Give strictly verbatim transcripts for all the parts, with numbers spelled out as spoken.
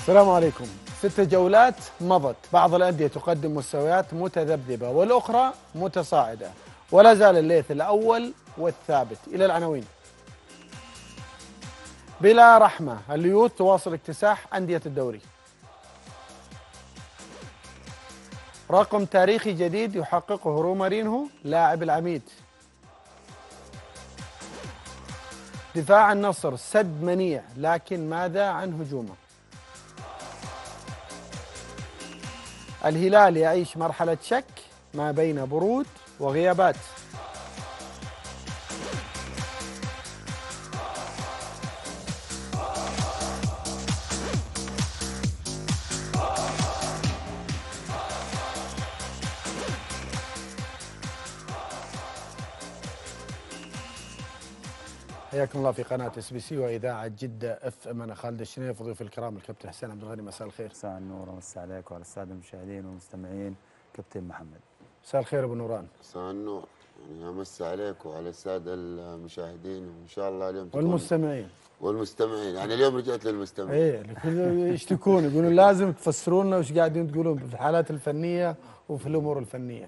السلام عليكم. ست جولات مضت، بعض الأندية تقدم مستويات متذبذبة والأخرى متصاعدة، ولا زال الليث الأول والثابت. إلى العناوين. بلا رحمة، اليوث تواصل اكتساح أندية الدوري. رقم تاريخي جديد يحققه رومارينهو لاعب العميد. دفاع النصر سد منيع، لكن ماذا عن هجومه؟ الهلال يعيش مرحلة شك ما بين برود وغيابات. حياكم الله في قناة اس بي سي وإذاعة جدة اف ام. أنا خالد الشنيف وضيوف الكرام الكابتن حسين عبد الغني. مساء الخير. مساء النور ومساء عليك وعلى السادة المشاهدين والمستمعين. كابتن محمد. مساء الخير ابو نوران. مساء النور، يعني امسي عليك وعلى الساده المشاهدين وان شاء الله اليوم والمستمعين والمستمعين. يعني اليوم رجعت للمستمعين. ايه يشتكون يقولون لازم تفسرون لنا وش قاعدين تقولون في الحالات الفنيه وفي الامور الفنيه.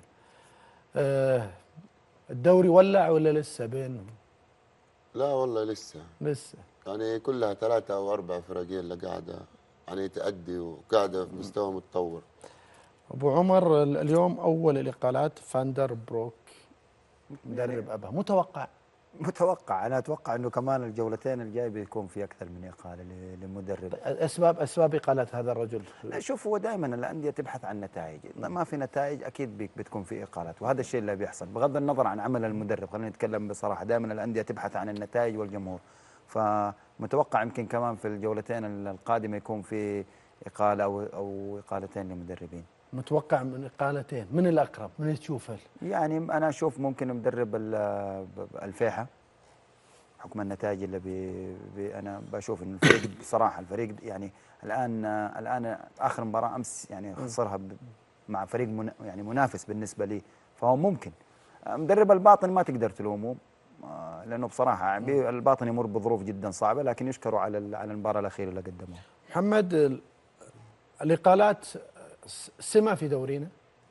آه الدوري ولع ولا لسه بينهم؟ لا والله لسه لسه يعني كلها ثلاثه او اربع فرقين اللي قاعده يعني تأدي وقاعده في مستوى متطور. ابو عمر، اليوم اول الاقالات فاندر بروك مدرب ابها، متوقع متوقع انا اتوقع انه كمان الجولتين الجاي بيكون في اكثر من اقاله لمدرب. اسباب اسباب اقاله هذا الرجل؟ لا شوف، هو دائما الانديه تبحث عن نتائج، ما في نتائج اكيد بيك بتكون في اقالات، وهذا الشيء اللي بيحصل بغض النظر عن عمل المدرب. خلينا نتكلم بصراحه، دائما الانديه تبحث عن النتائج والجمهور، فمتوقع يمكن كمان في الجولتين القادمه يكون في اقاله او او اقالتين لمدربين. متوقع من اقالتين، من الاقرب من تشوفه؟ يعني انا اشوف ممكن مدرب الفيحة حكم النتائج اللي بي بي انا بشوف انه الفريق بصراحه الفريق يعني الان الان اخر مباراه امس يعني خسرها مع فريق من يعني منافس بالنسبه لي، فهو ممكن. مدرب الباطن ما تقدر تلومه لانه بصراحه الباطن يمر بظروف جدا صعبه، لكن يشكروا على على المباراه الاخيره اللي قدموها. محمد، الاقالات سمة في دورينا؟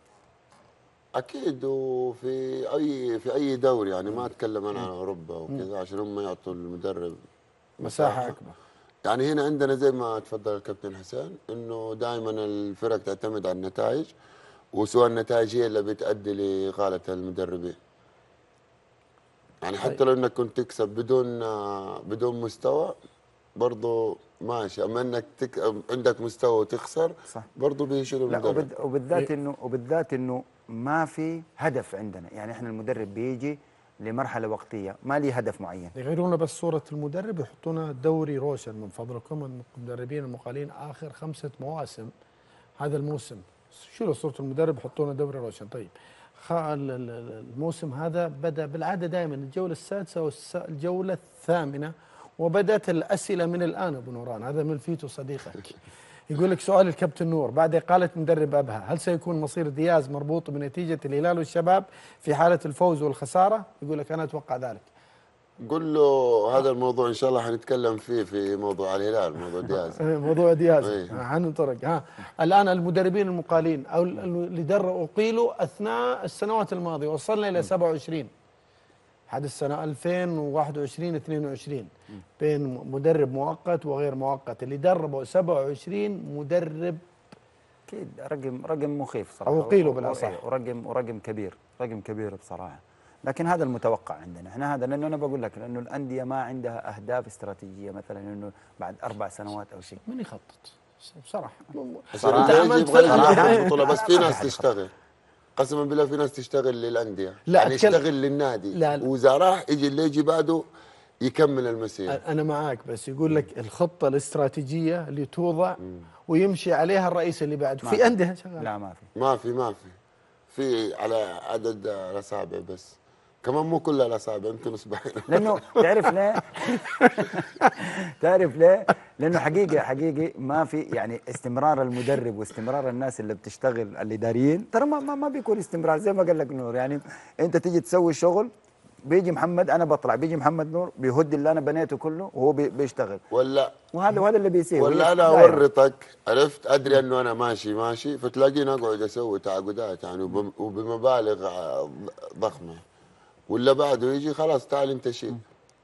اكيد، وفي اي في اي دوري، يعني ما اتكلم انا عن اوروبا وكذا عشان هم يعطوا المدرب مساحه, مساحة اكبر. يعني هنا عندنا زي ما تفضل الكابتن حسين انه دائما الفرق تعتمد على النتائج، وسوى النتائج هي اللي بتؤدي لاقاله المدربين. يعني حتى لو انك كنت تكسب بدون بدون مستوى برضه ماشي، اما انك تك... عندك مستوى وتخسر صح برضه بيشيلوا المدرب. وبد... وبالذات انه وبالذات انه ما في هدف عندنا، يعني احنا المدرب بيجي لمرحله وقتيه ما لي هدف معين. يغيرونا بس صوره المدرب، يحطونا دوري روشن من فضلكم المدربين المقالين اخر خمسه مواسم. هذا الموسم شيلوا صوره المدرب حطونا دوري روشن. طيب الموسم هذا بدا بالعاده دائما الجوله السادسه والجوله الثامنه، وبدات الاسئله من الان. ابو نوران، هذا من فيتو صديقك يقول لك سؤال الكابتن نور: بعد اقاله مدرب ابها هل سيكون مصير دياز مربوط بنتيجه الهلال والشباب في حاله الفوز والخساره؟ يقول لك انا اتوقع ذلك. قل له هذا الموضوع ان شاء الله حنتكلم فيه في موضوع الهلال، موضوع دياز. موضوع دياز حننطرق. ها الان المدربين المقالين او اللي دروا اقيلوا اثناء السنوات الماضيه، وصلنا الى سبعة وعشرين حد السنه ألفين وواحد وعشرين اثنين وعشرين بين مدرب مؤقت وغير مؤقت، اللي دربوا سبعة وعشرين مدرب. اكيد رقم رقم مخيف صراحه، او قيلوا بالاصح، ورقم ورقم كبير، رقم كبير بصراحه. لكن هذا المتوقع عندنا احنا، هذا لانه انا بقول لك لانه الانديه ما عندها اهداف استراتيجيه، مثلا انه بعد اربع سنوات او شيء. من يخطط بصراحه؟ صراحه صراحه بطوله، بس في ناس تشتغل قسما بالله، في ناس تشتغل للانديه، يعني يشتغل للنادي، لا لا. واذا راح يجي اللي يجي بعده يكمل المسيره. انا معاك، بس يقول لك الخطه الاستراتيجيه اللي توضع مم. ويمشي عليها الرئيس اللي بعده. في انديه شغال؟ لا ما في ما في ما في في على عدد الاصابع بس، كمان مو كلها الاصابع، يمكن اصبعين. لانه تعرف ليه؟ تعرف ليه؟ لانه حقيقه حقيقي ما في يعني استمرار المدرب واستمرار الناس اللي بتشتغل الاداريين، ترى ما ما بيكون استمرار زي ما قال لك نور. يعني انت تيجي تسوي شغل بيجي محمد انا بطلع، بيجي محمد نور بيهد اللي انا بنيته كله وهو بي بيشتغل. ولا وهذا وهذا اللي بيصير. ولا انا اورطك، عرفت؟ ادري انه انا ماشي ماشي فتلاقيني اقعد اسوي تعاقدات يعني وب- وبمبالغ ع- ضخمه، ولا بعده يجي خلاص تعال انت شيل.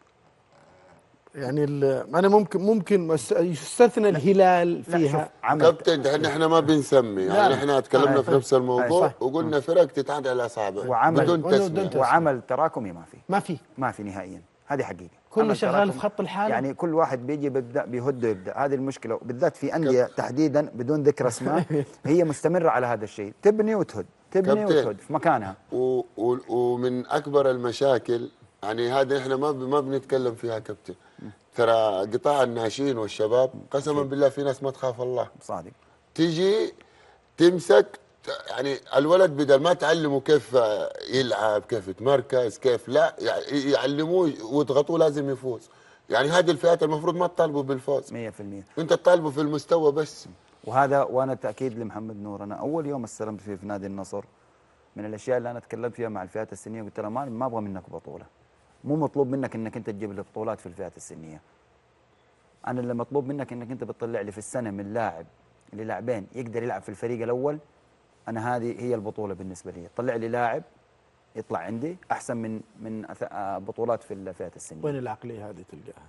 يعني ال- انا ممكن ممكن مس- يستثنى الهلال لا شوف فيها. عمل كابتن احنا احنا ما بنسمي لا. يعني، احنا تكلمنا آه، في نفس الموضوع صح. وقلنا فرق تتعدى على الاصابع وعمل- بدون بدون تسميه. تسمية. وعمل تراكمي ما في ما في ما في نهائيا، هذه حقيقه. كله عمل شغال تراكمي. في خط الحالة. يعني كل واحد بيجي بيبدا بيهد ويبدا، هذه المشكله بالذات في انديه تحديدا بدون ذكر اسماء هي مستمره على هذا الشيء، تبني وتهد تبني كابتن. وتهد في مكانها. و و ومن اكبر المشاكل يعني هذه احنا ما ب- ما بنتكلم فيها كابتن، ترى قطاع الناشئين والشباب قسما بالله في ناس ما تخاف الله، صادق. تيجي تمسك ت- يعني الولد بدل ما تعلمه كيف يلعب كيف يتمركز كيف لا، يعني يعلموه ويضغطوه لازم يفوز. يعني هذه الفئات المفروض ما تطالبوا بالفوز، مية بالمية. انت تطالبوا في المستوى بس. وهذا وانا تاكيد لمحمد نور، انا اول يوم استلمت فيه في نادي النصر من الاشياء اللي انا تكلمت فيها مع الفئات السنيه قلت له ما ما ابغى منك بطوله، مو مطلوب منك انك انت تجيب لي بطولات في الفئات السنيه. انا اللي مطلوب منك انك انت بتطلع لي في السنه من لاعب للاعبين يقدر يلعب في الفريق الاول، انا هذه هي البطوله بالنسبه لي. طلع لي لاعب يطلع عندي احسن من من أث- آه، بطولات في الفئات السنيه. وين العقليه هذه تلقاها؟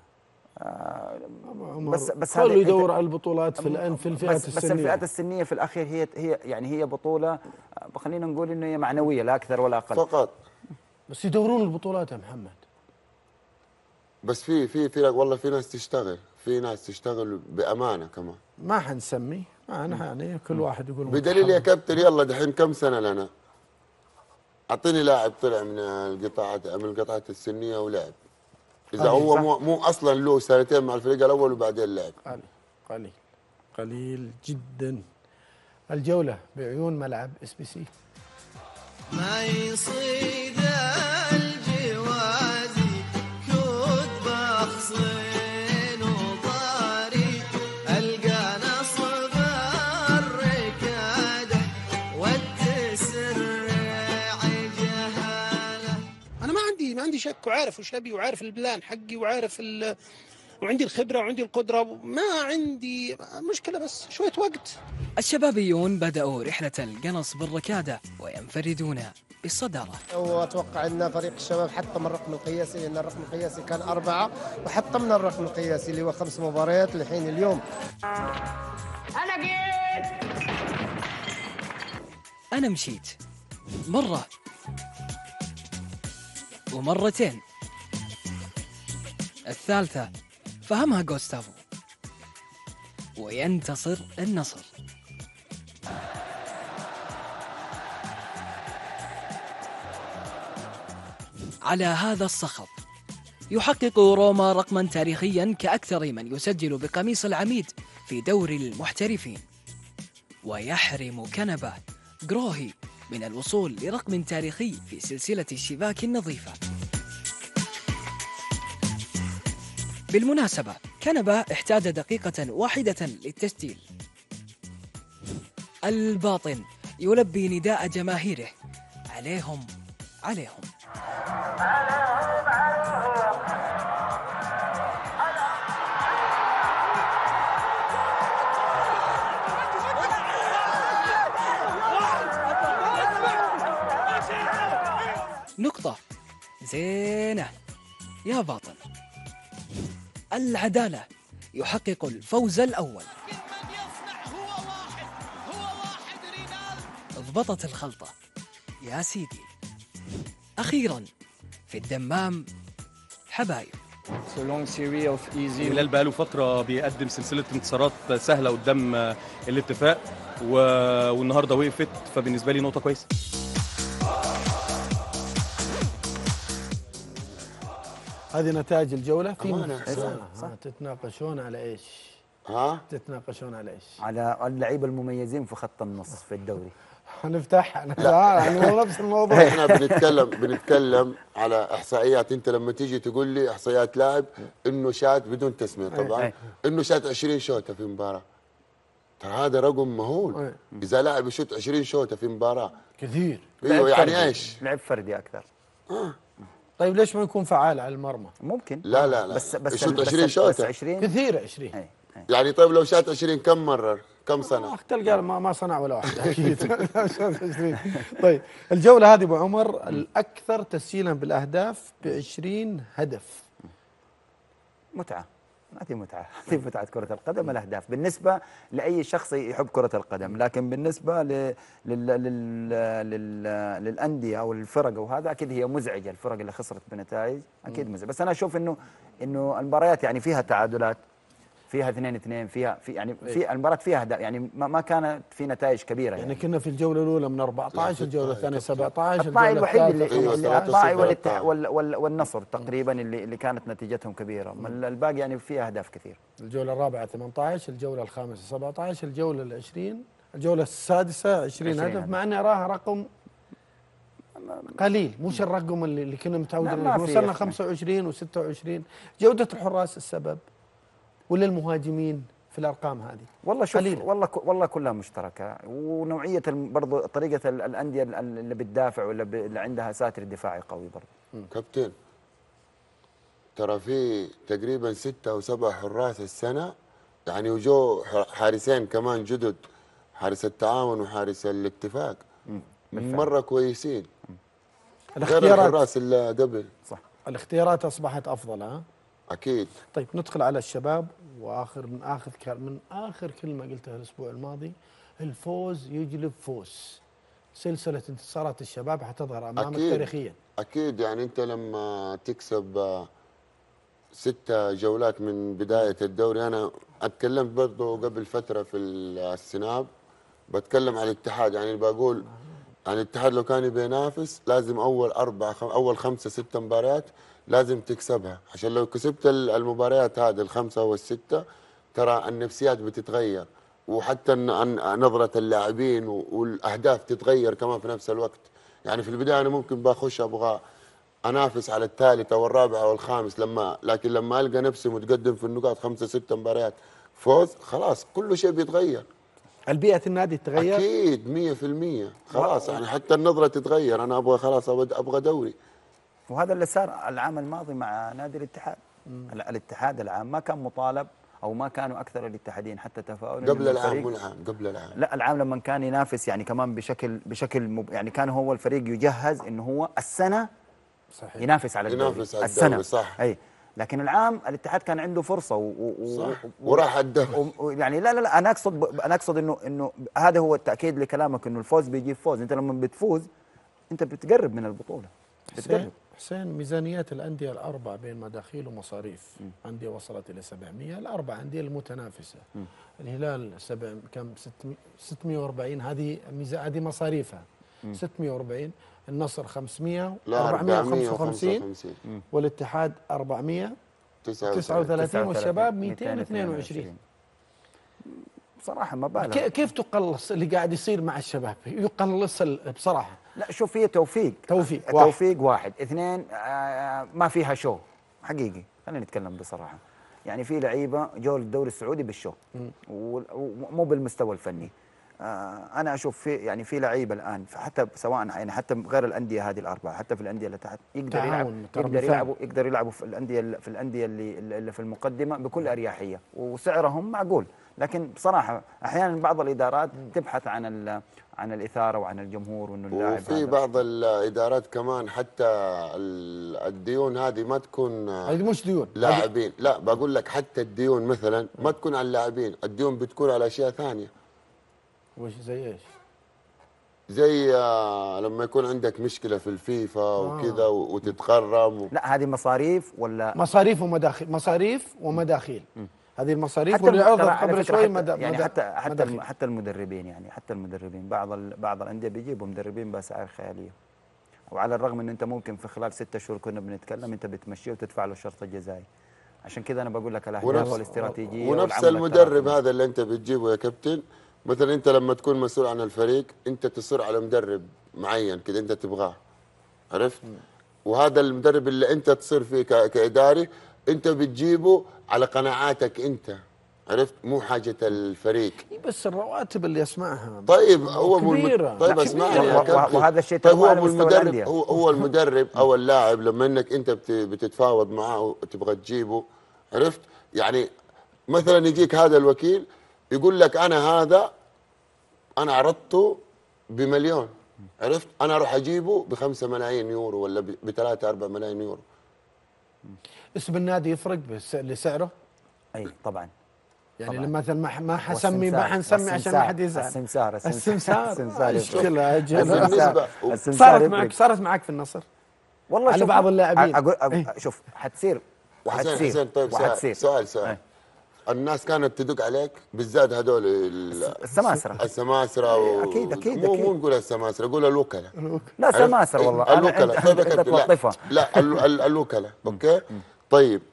بس بس كله هذا يدور أنت- على البطولات في الان في الفئات بس, بس السنيه. الفئات السنيه في الاخير هي هي يعني هي بطوله آه، خلينا نقول انه هي معنويه لا اكثر ولا اقل. فقط. بس يدورون البطولات يا محمد. بس في في فرق والله في ناس تشتغل، في ناس تشتغل بامانه كمان. ما حنسمي ما انا يعني كل واحد يقول بدليل يا متحمس. كابتن يلا دحين كم سنه لنا؟ اعطيني لاعب طلع من القطاعات من القطاعات السنيه ولعب، اذا قليل، هو صح. مو, مو اصلا له سنتين مع الفريق الاول وبعدين لعب. قليل قليل قليل جدا. الجوله بعيون ملعب اس بي سي. ما يصيد الجوازي كود بخصين وضاري القى نصب الركاده والتسرع جهاله. انا ما عندي ما عندي شك، وعارف وش ابي وعارف البلان حقي وعارف ال... وعندي الخبره وعندي القدره، ما عندي مشكله بس شويه وقت. الشبابيون بدأوا رحلة القنص بالركادة وينفردون بالصدارة. واتوقع ان فريق الشباب حطم الرقم القياسي، لان الرقم القياسي كان اربعه وحطمنا الرقم القياسي اللي هو خمس مباريات لحين اليوم. أنا جيت. أنا مشيت مرة ومرتين، الثالثة فهمها غوستافو وينتصر النصر. على هذا الصخب يحقق روما رقما تاريخيا كأكثر من يسجل بقميص العميد في دوري المحترفين، ويحرم كنبة جروهي من الوصول لرقم تاريخي في سلسلة الشباك النظيفة. بالمناسبة كنبة احتاج دقيقة واحدة للتسجيل. الباطن يلبي نداء جماهيره عليهم عليهم. نقطة زينة يا باطن. العدالة يحقق الفوز الأول. اضبطت الخلطة يا سيدي. أخيرا في الدمام حبايب. الهلال بقاله فترة بيقدم سلسلة انتصارات سهلة قدام الاتفاق و... والنهاردة وقفت، فبالنسبة لي نقطة كويسة. هذه نتائج الجوله في أمانة. آه، صح. آه، تتناقشون على ايش؟ ها تتناقشون على ايش؟ على اللعيبه المميزين في خط النص في الدوري. هنفتحها لا يعني مو نفس الموضوع. احنا بنتكلم بنتكلم على احصائيات. انت لما تيجي تقول لي احصائيات لاعب انه شات بدون تسميه طبعا أي. انه شات عشرين شوطه في مباراه، ترى هذا رقم مهول. أي. اذا لاعب يشوت عشرين شوطه في مباراه كثير. ايوه لعب يعني فردي. ايش؟ لعب فردي اكثر. طيب ليش ما يكون فعال على المرمى؟ ممكن لا لا لا بس بس يشوط بس- عشرين بس شوطة. عشرين كثير عشرين. أي. أي. يعني طيب لو شات عشرين كم مرر كم سنه؟ تلقى ما ما صنع ولا واحد اكيد. طيب الجوله هذه ابو عمر الاكثر تسجيلا بالاهداف ب عشرين هدف. متعه، هذه متعه، هذه متعه كره القدم الاهداف بالنسبه لاي شخص يحب كره القدم، لكن بالنسبه ل... لل... لل... لل... للانديه او الفرق وهذا اكيد هي مزعجه، الفرق اللي خسرت بنتائج اكيد مزعجه، بس انا اشوف انه انه المباريات يعني فيها تعادلات، فيها اثنين اثنين، فيها في يعني في المباراه فيها أهداف، يعني ما, ما كانت في نتائج كبيره يعني, يعني كنا في الجوله الاولى من أربعة عشر، الجوله الثانيه سبعة عشر، الطائي الوحيد اللي, أيوة، اللي ثلاثة الطائي صفر والاتح- الطائي. وال- وال- والنصر تقريبا اللي اللي كانت نتيجتهم كبيره، أما الباقي يعني فيها اهداف كثير. الجوله الرابعه ثمانية عشر، الجوله الخامسه سبعة عشر، الجوله العشرين، الجوله السادسه عشرين عشرين هدف، هدف. مع اني اراها رقم قليل، مش الرقم اللي, اللي كنا متعودين لا، ما عليه. في وصلنا أخ- خمسة وعشرين وستة وعشرين. جوده الحراس السبب ولا المهاجمين في الارقام هذه؟ والله شوف قليلة. والله ك- والله كلها مشتركه، ونوعيه الم- برضو طريقه ال- الانديه ال- اللي بتدافع ولا ب- اللي عندها ساتر دفاعي قوي برضو. كابتن ترى في تقريبا ستة أو سبع حراس السنة، يعني وجو ح- حارسين كمان جدد، حارس التعاون وحارس الاتفاق بالفعل. مرة كويسين غير الاختيارات الحراس اللي قبل. صح. الاختيارات اصبحت افضل. ها أكيد. طيب ندخل على الشباب، واخر من اخر ك- من اخر كلمه قلتها الاسبوع الماضي، الفوز يجلب فوز. سلسله انتصارات الشباب حتظهر امامك أكيد. تاريخيا. أكيد يعني أنت لما تكسب آه، ستة جولات من بداية الدوري، أنا أتكلمت برضه قبل فترة في السناب بتكلم عن الاتحاد، يعني بقول يعني الاتحاد لو كان يبي ينافس لازم أول أربعة خم أول خمسة ستة مباريات لازم تكسبها، عشان لو كسبت ال- المباريات هذه الخمسة والستة ترى النفسيات بتتغير، وحتى ن- ن- نظرة اللاعبين و- والأهداف تتغير كمان في نفس الوقت. يعني في البداية أنا ممكن بخش أبغى انافس على الثالث او الرابع او الخامس، لما لكن لما القى نفسي متقدم في النقاط خمسه سته مباريات فوز، خلاص كل شيء بيتغير. البيئه النادي تتغير. اكيد مية في المية خلاص، يعني حتى النظره تتغير، انا ابغى خلاص أبغى- ابغى دوري. وهذا اللي صار العام الماضي مع نادي الاتحاد. ال- الاتحاد العام ما كان مطالب او ما كانوا اكثر الاتحادين حتى تفاؤلا قبل إنه العام الفريق- مو العام قبل العام لا العام لما كان ينافس يعني كمان بشكل بشكل مب... يعني كان هو الفريق يجهز انه هو السنه صحيح. ينافس على الدوري ينافس على السنه الدوري، صح. اي لكن العام الاتحاد كان عنده فرصه و... و... صح. و... وراح الدوري. و... و... يعني لا لا لا انا اقصد ب... انا اقصد انه انه هذا هو التاكيد لكلامك انه الفوز بيجيب فوز، انت لما بتفوز انت بتقرب من البطوله بتقرب. حسين حسين ميزانيات الانديه الاربع بين مداخيل ومصاريف، انديه وصلت الى سبعمئة، الاربع انديه المتنافسه. الهلال سبع كم ستمئة ستمئة وأربعين، هذه ميزا هذه مصاريفها ستمئة وأربعين، النصر خمسمئة لا أربعمئة أربعمئة وخمسة وخمسين، وخمسة وخمسين والاتحاد أربعمئة تسعة وتسعة وثلاثين، والشباب مئتين مئتين واثنين واثنين وعشرين. بصراحه ما بالغ. كي- كيف تقلص اللي قاعد يصير مع الشباب؟ يقلص ال- بصراحه لا شوف هي توفيق توفيق. توفيق واحد اثنين آه ما فيها شو حقيقي، خلينا نتكلم بصراحه. يعني في لعيبه جو الدوري السعودي بالشو وال- ومو بالمستوى الفني. آه انا اشوف في يعني في لعيبه الان حتى سواء يعني حتى غير الانديه هذه الاربعه، حتى في الانديه اللي تحت يقدر يلعب تعاون، ترى يقدر مثال. يلعبوا يقدر يلعبوا في الانديه في الانديه اللي اللي في المقدمه بكل اريحيه وسعرهم معقول. لكن بصراحه احيانا بعض الادارات تبحث عن ال- عن الاثاره وعن الجمهور وانه اللاعب وفي هذا. بعض الادارات كمان حتى ال- الديون هذه ما تكون هذه مش ديون، هذه لاعبين، لا بقول لك حتى الديون مثلا ما تكون على اللاعبين، الديون بتكون على اشياء ثانيه، وش زي ايش؟ زي آه، لما يكون عندك مشكله في الفيفا وكذا و- وتتغرم و... لا هذه مصاريف ولا مصاريف ومداخيل، مصاريف ومداخيل. هذه المصاريف حتى واللي الم- عرضت ترى على قبل فكرة شوي حتى مدى يعني مدى حتى حتى مداخيل. الم- حتى المدربين يعني حتى المدربين بعض ال- بعض الانديه بيجيبوا مدربين باسعار خياليه، وعلى الرغم ان انت ممكن في خلال ستة شهور كنا بنتكلم انت بتمشيه وتدفع له الشرط الجزائي. عشان كذا انا بقول لك الاهداف ونفس- والاستراتيجيه ونفس والعمل المدرب التراكمي. هذا اللي انت بتجيبه يا كابتن، مثلا انت لما تكون مسؤول عن الفريق انت تصر على مدرب معين كده انت تبغاه، عرفت؟ وهذا المدرب اللي انت تصير فيه ك- كاداري انت بتجيبه على قناعاتك انت، عرفت؟ مو حاجه الفريق. بس الرواتب اللي يسمعها طيب هو مو الم- كبيرة. طيب لا، اسمعني كبيرة. يا وه- كابتن. وهذا الشيء طيب ترى هو على مو مستوى المدرب، الأندية. هو هو المدرب او اللاعب لما انك انت بت- بتتفاوض معاه وتبغى تجيبه، عرفت؟ يعني مثلا يجيك هذا الوكيل يقول لك انا هذا انا عرضته بمليون، عرفت؟ انا اروح اجيبه بخمسة ملايين يورو ولا ب- بثلاثة أربعة ملايين يورو. اسم النادي يفرق بس- لسعره؟ اي طبعا. يعني طبعاً. لما مثلا ما ما حسمي والسمسار- ما حنسمي عشان ما والسمسار- حد يزعل. السمسار السمسار السمسار يفرق. مشكلة أجل. بالنسبه السمسار صارت يفرق. معك صارت معك في النصر والله على شوف، بعض اللاعبين. اقول أقول إيه. شوف حتصير حسين وحتصير حسين طيب سؤال وحتصير سؤال, سؤال. إيه. الناس كانت تدق عليك بالذات هدول ال- السماسرة. السماسرة و... أكيد- أكيد- مو أكيد. مو نقول السماسرة، نقول الوكلاء. لا عرفت؟ سماسرة والله. أنا- الوكلاء أنت- طيب يا أنت كابتن، لا تلطفها. لا ال- ال- الوكلاء اوكي. طيب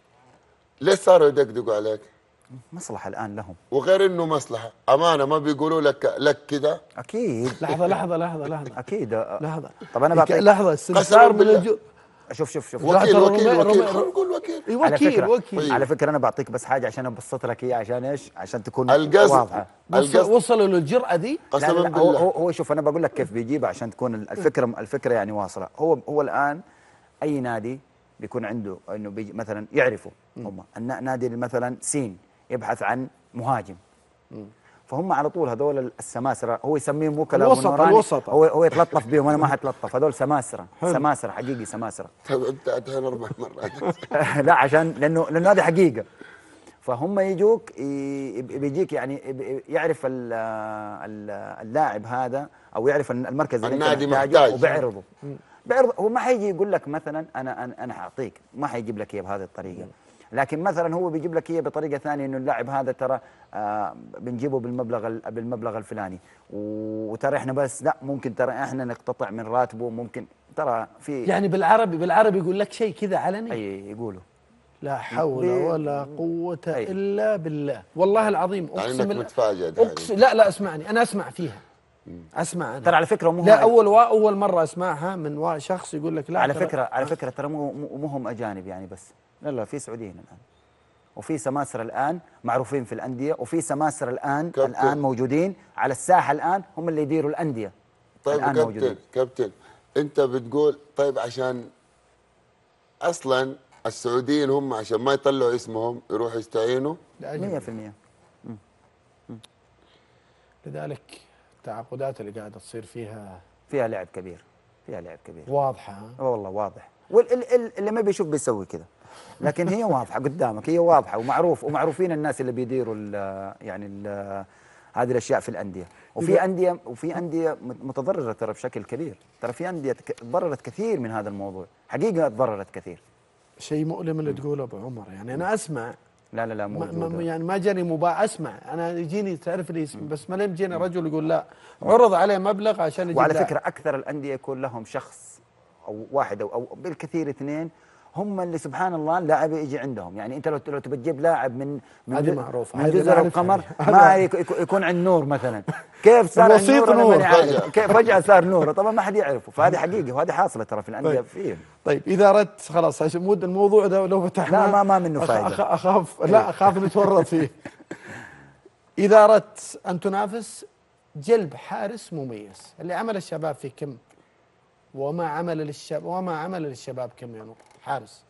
ليش صاروا يدقدقوا عليك؟ مصلحة الآن لهم. وغير انه مصلحة امانة ما بيقولوا لك لك كذا. أكيد لحظة لحظة لحظة لحظة أكيد. لحظة. طب أنا بعطيك لحظة قسماً السمسار من بالله. الجو... شوف شوف شوف لا، وكيل ترى وكيل رومي- وكيل رومي- خلينا نقول وكيل. إيه، على وكيل فكرة وكيل على فكرة أنا بعطيك بس حاجة عشان أبسط لك إياها، عشان إيش؟ عشان تكون القصد واضحة. وصل- القصد وصلوا للجرأة دي. لا قسما لا لا هو, بالله. هو هو شوف أنا بقول لك كيف بيجيبها عشان تكون الفكرة الفكرة يعني واصلة. هو هو الآن أي نادي بيكون عنده إنه بيجي مثلا يعرفوا هم النا- نادي مثلا سين يبحث عن مهاجم، فهم على طول هذول السماسرة، هو يسميهم وكلاء الوسط- ونوراني، الوسط. هو هو يتلطف بهم، أنا ما حتلطف، هذول سماسرة سماسرة حقيقي سماسرة. طيب انت الحين اربع مرات. لا عشان لانه لانه هذه حقيقه. فهم يجوك ي- بيجيك يعني يعرف ال- ال- اللاعب هذا او يعرف المركز اللي النادي انت محتاجه محتاج. وبيعرضه. بيعرض هو ما حيجي يقول لك مثلا انا انا انا حاعطيك، ما حيجيب لك اياه بهذه الطريقه. لكن مثلا هو بيجيب لك اياه بطريقه ثانيه، انه اللاعب هذا ترى آه بنجيبه بالمبلغ ال- بالمبلغ الفلاني، وترى احنا بس لا ممكن ترى احنا نقتطع من راتبه، ممكن ترى في يعني بالعربي بالعربي يقول لك شيء كذا علني. اي يقولوا. لا حول بي- ولا قوة أي. إلا بالله، والله العظيم يعني أقسم انك بالله- متفاجئ دحين. أقسم لا لا اسمعني، أنا أسمع فيها أسمع أنا. ترى على فكره مو لا هاي- أول وا أول مرة أسمعها من وا شخص يقول لك لا على ترى- فكره على فكره ترى مو مو مو هم اجانب يعني بس، لا لا في سعوديين الان، وفي سماسرة الان معروفين في الانديه، وفي سماسرة الان كابتن. الان موجودين على الساحه الان، هم اللي يديروا الانديه. طيب الآن كابتن موجودين. كابتن انت بتقول طيب عشان اصلا السعوديين هم عشان ما يطلعوا اسمهم يروحوا يستعينوا. لأجل- مية في المية. لذلك التعاقدات اللي قاعدة تصير فيها فيها لعب كبير، فيها لعب كبير واضحة ها؟ والله واضح، واللي ما بيشوف بيسوي كذا، لكن هي واضحه قدامك، هي واضحه ومعروف، ومعروفين الناس اللي بيديروا ال يعني ال هذه الاشياء في الانديه. وفي انديه وفي انديه متضرره ترى بشكل كبير، ترى في انديه تك- تضررت كثير من هذا الموضوع، حقيقه تضررت كثير. شيء مؤلم اللي تقوله ابو عمر، يعني انا اسمع لا لا لا ما موجود. ما يعني ما جاني مباح اسمع، انا يجيني تعرف لي اسم بس ما لين يجيني رجل يقول لا عرض عليه مبلغ عشان يجيب وعلى لاعب. فكره اكثر الانديه يكون لهم شخص او واحد او, أو بالكثير اثنين هم اللي سبحان الله اللاعب يجي عندهم، يعني انت لو لو تبي تجيب لاعب من من هذه جز- معروفة، من هذه جزر نعرفها. القمر هذا- ما يك- يك- يكون عند نور مثلا، كيف صار عند الوسيط نور أنا نور. ماني عارف. فجأة. كيف فجاه صار نور، طبعا ما حد يعرفه، فهذه حقيقه وهذه حاصله ترى في الانديه طيب. فيهم. طيب اذا اردت خلاص عشان مود الموضوع ده لو فتحناه لا، ما- ما منه أخ- فايدة. أخ- اخاف لا اخاف نتورط فيه. اذا اردت ان تنافس جلب حارس مميز، اللي عمل الشباب في كم وما عمل للشباب وما عمل للشباب كم يا نور حارس.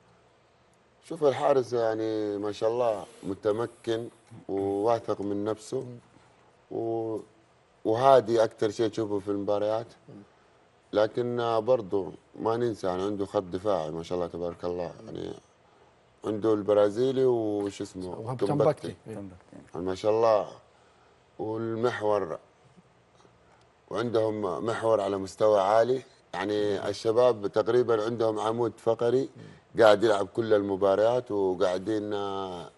شوف الحارس يعني ما شاء الله متمكن وواثق من نفسه و... وهادي اكثر شيء تشوفه في المباريات، لكن برضه ما ننسى يعني عنده خط دفاعي ما شاء الله تبارك الله، يعني عنده البرازيلي وش اسمه وتمبكتي. تومبكتي يعني ما شاء الله، والمحور وعندهم محور على مستوى عالي، يعني الشباب تقريبا عندهم عمود فقري قاعد يلعب كل المباريات وقاعدين آه،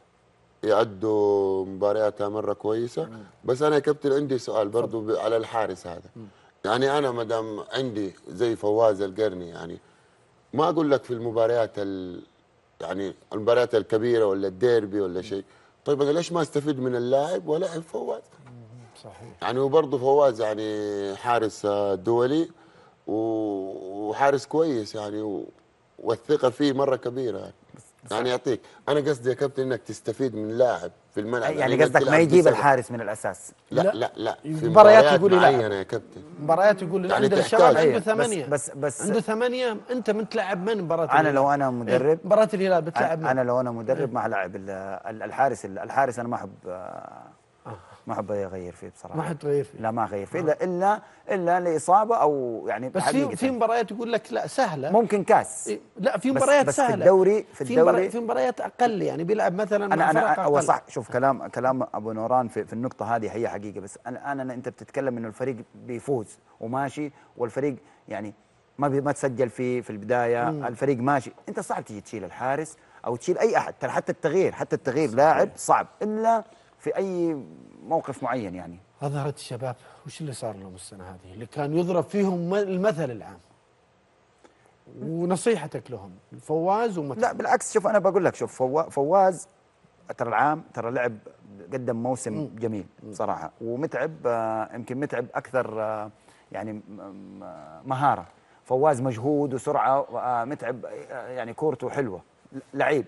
يأدوا مبارياتها مرة كويسة. بس أنا يا كابتن عندي سؤال برضو ب- على الحارس هذا، يعني أنا مدام عندي زي فواز القرني، يعني ما أقول لك في المباريات ال يعني المباريات الكبيرة ولا الديربي ولا شيء، طيب أنا ليش ما استفيد من اللاعب ولاعب فواز؟ صحيح. يعني وبرضه فواز يعني حارس آه، دولي و- وحارس كويس يعني و- والثقة فيه مرة كبيرة يعني. يعني يعطيك. انا قصدي يا كابتن انك تستفيد من لاعب في الملعب، يعني إنك قصدك ما تلعب يجيب بسبب. الحارس من الاساس. لا لا. لا لا, في مباريات مباريات يقول لي لا. معينه يا كابتن. مباريات يقول يعني عندنا تحتاج. الشباب عنده أيوة، بس- ثمانية بس- بس- عنده ثمانية انت من تلعب من مباراة انا الهلال؟ لو انا مدرب إيه، مباراة الهلال بتلعب من؟ انا لو انا مدرب ما العب الحارس الحارس انا ما احب ما احب اغير فيه بصراحه. ما حتغير فيه. لا ما اغير فيه الا الا الا لاصابه او يعني بس في في مباريات يقول لك لا سهله. ممكن كاس. إيه، لا في بس- مباريات بس سهله. في الدوري في في الدوري مباريات في مباريات اقل، يعني بيلعب مثلا مع انا فرق انا هو أقل. صح. شوف كلام كلام ابو نوران في, في النقطه هذه هي حقيقه. بس انا انا انت بتتكلم انه الفريق بيفوز وماشي والفريق يعني ما بي ما تسجل في في البدايه. مم. الفريق ماشي، انت صعب تيجي تشيل الحارس او تشيل اي احد. ترى حتى التغيير حتى التغيير لاعب صعب الا في اي موقف معين. يعني أظهرت الشباب وش اللي صار لهم السنة هذه اللي كان يضرب فيهم المثل العام؟ ونصيحتك لهم فواز ومتعب. لا بالعكس. شوف انا بقول لك، شوف فوا- فواز ترى العام ترى لعب قدم موسم مم. جميل صراحه. ومتعب آه، يمكن متعب اكثر آه، يعني م- م- مهاره. فواز مجهود وسرعه. آه، متعب آه، يعني كورته حلوه ل- لعيب.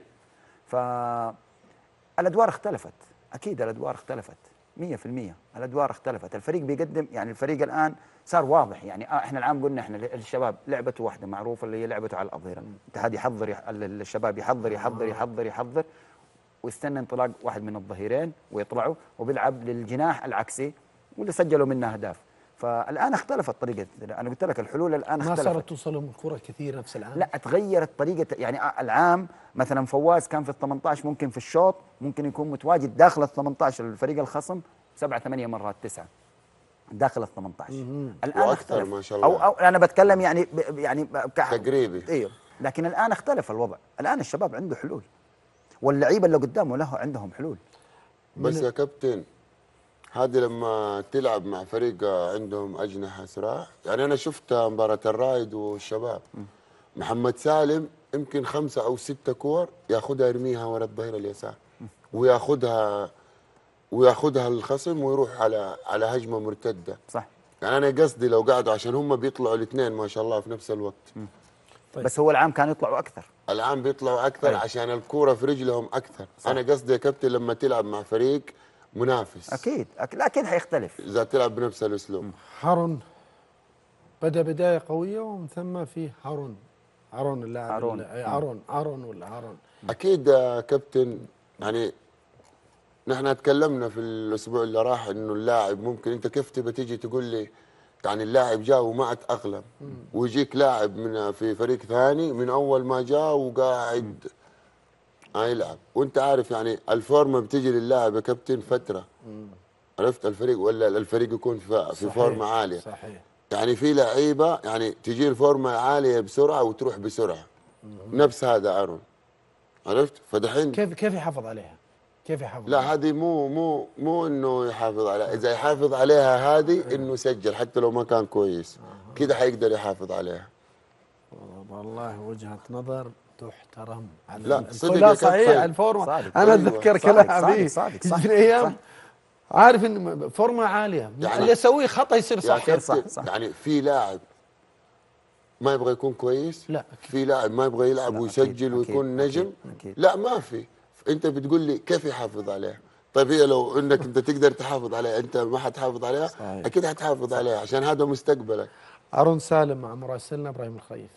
فالادوار اختلفت اكيد. الادوار اختلفت مية في المية. الادوار اختلفت. الفريق بيقدم يعني الفريق الان صار واضح. يعني آه احنا العام قلنا احنا الشباب لعبته واحده معروفه اللي هي لعبته على الاظهره. الاتحاد يحضر يح... الشباب يحضر يحضر يحضر يحضر ويستنى انطلاق واحد من الظهيرين ويطلعوا وبيلعب للجناح العكسي واللي سجلوا منه اهداف. فالان اختلفت طريقه. انا قلت لك الحلول الان ما اختلفت. صارت توصلهم الكرة كثير نفس العام. لا تغيرت طريقه. يعني آه العام مثلا فواز كان في ال ثمانية عشر ممكن في الشوط ممكن يكون متواجد داخل ال ثمانية عشر الفريق الخصم سبعة ثمانية مرات تسعه داخل ال ثمانية عشر. الان وأكثر اختلف ما شاء الله. أو, او انا بتكلم يعني ب يعني كح... تقريبي. ايوه. لكن الان اختلف الوضع. الان الشباب عنده حلول واللعيبه اللي قدامه له عندهم حلول. بس يا كابتن هذه لما تلعب مع فريق عندهم أجنحة سراع. يعني أنا شفت مباراة الرائد والشباب. محمد سالم يمكن خمسة أو ستة كور ياخذها يرميها ورا الظهير اليسار وياخذها وياخذها الخصم ويروح على على هجمة مرتدة. صح. يعني أنا قصدي لو قعدوا عشان هم بيطلعوا الاثنين ما شاء الله في نفس الوقت. طيب. بس هو العام كانوا يطلعوا اكثر. العام بيطلعوا أكثر أي. عشان الكورة في رجلهم أكثر. صح. أنا قصدي يا كابتن لما تلعب مع فريق منافس اكيد اكيد اكيد حيختلف إذا تلعب بنفس الأسلوب. هارون بدأ بداية قوية ومن ثم في هارون هارون اللاعب هارون. ال- هارون هارون ولا هارون. أكيد يا كابتن. يعني نحن تكلمنا في الأسبوع اللي راح إنه اللاعب ممكن أنت كيف تبى تيجي تقول لي يعني اللاعب جاء وما أتأقلم ويجيك لاعب من في فريق ثاني من أول ما جاء وقاعد يلعب وأنت عارف يعني الفورمة بتيجي للاعب يا كابتن فترة. عرفت الفريق ولا الفريق يكون في, في صحيح. فورمة عالية. صحيح. يعني في لعيبة يعني تجي الفورمة عالية بسرعة وتروح بسرعة. نفس هذا أرون. عرفت فدحين كيف كيف يحافظ عليها؟ كيف يحافظ لا عليها؟ هذه مو مو مو انه يحافظ عليها. اذا يحافظ عليها هذه انه يسجل حتى لو ما كان كويس كده حيقدر يحافظ عليها. والله وجهة نظر تحترم. على لا، ال- صدق لا يا صحيح كابتن. الفورمة. صادق. انا أيوة. اتذكر صادق، كلامي صادق، صادق، يجي صح، ايام صح. عارف ان فورمة عالية يعني- اللي يسويه خطأ يصير يا صح. كابتن صح، صح. يعني في لاعب ما يبغى يكون كويس. لا. في لاعب ما يبغى يلعب لا، ويسجل أكيد، ويكون أكيد، نجم. أكيد. لا ما في. انت بتقول لي كيف يحافظ عليها؟ طيب هي لو انك انت تقدر تحافظ عليها انت ما حتحافظ عليها؟ صحيح. اكيد حتحافظ عليها عشان هذا مستقبلك. هارون سالم مع مراسلنا ابراهيم الخليف.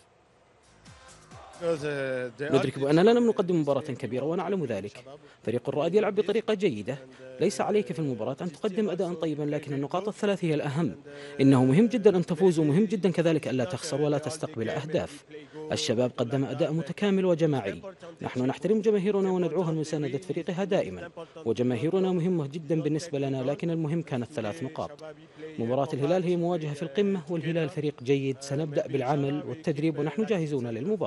ندرك بأننا لم نقدم مباراة كبيرة ونعلم ذلك. فريق الرائد يلعب بطريقة جيدة. ليس عليك في المباراة أن تقدم أداء طيبا لكن النقاط الثلاث هي الأهم. إنه مهم جدا أن تفوز ومهم جدا كذلك ألا تخسر ولا تستقبل أهداف. الشباب قدم أداء متكامل وجماعي. نحن نحترم جماهيرنا وندعوها لمساندة فريقها دائما وجماهيرنا مهمة جدا بالنسبة لنا لكن المهم كانت ثلاث نقاط. مباراة الهلال هي مواجهة في القمة والهلال فريق جيد. سنبدأ بالعمل والتدريب ونحن جاهزون للمباراة.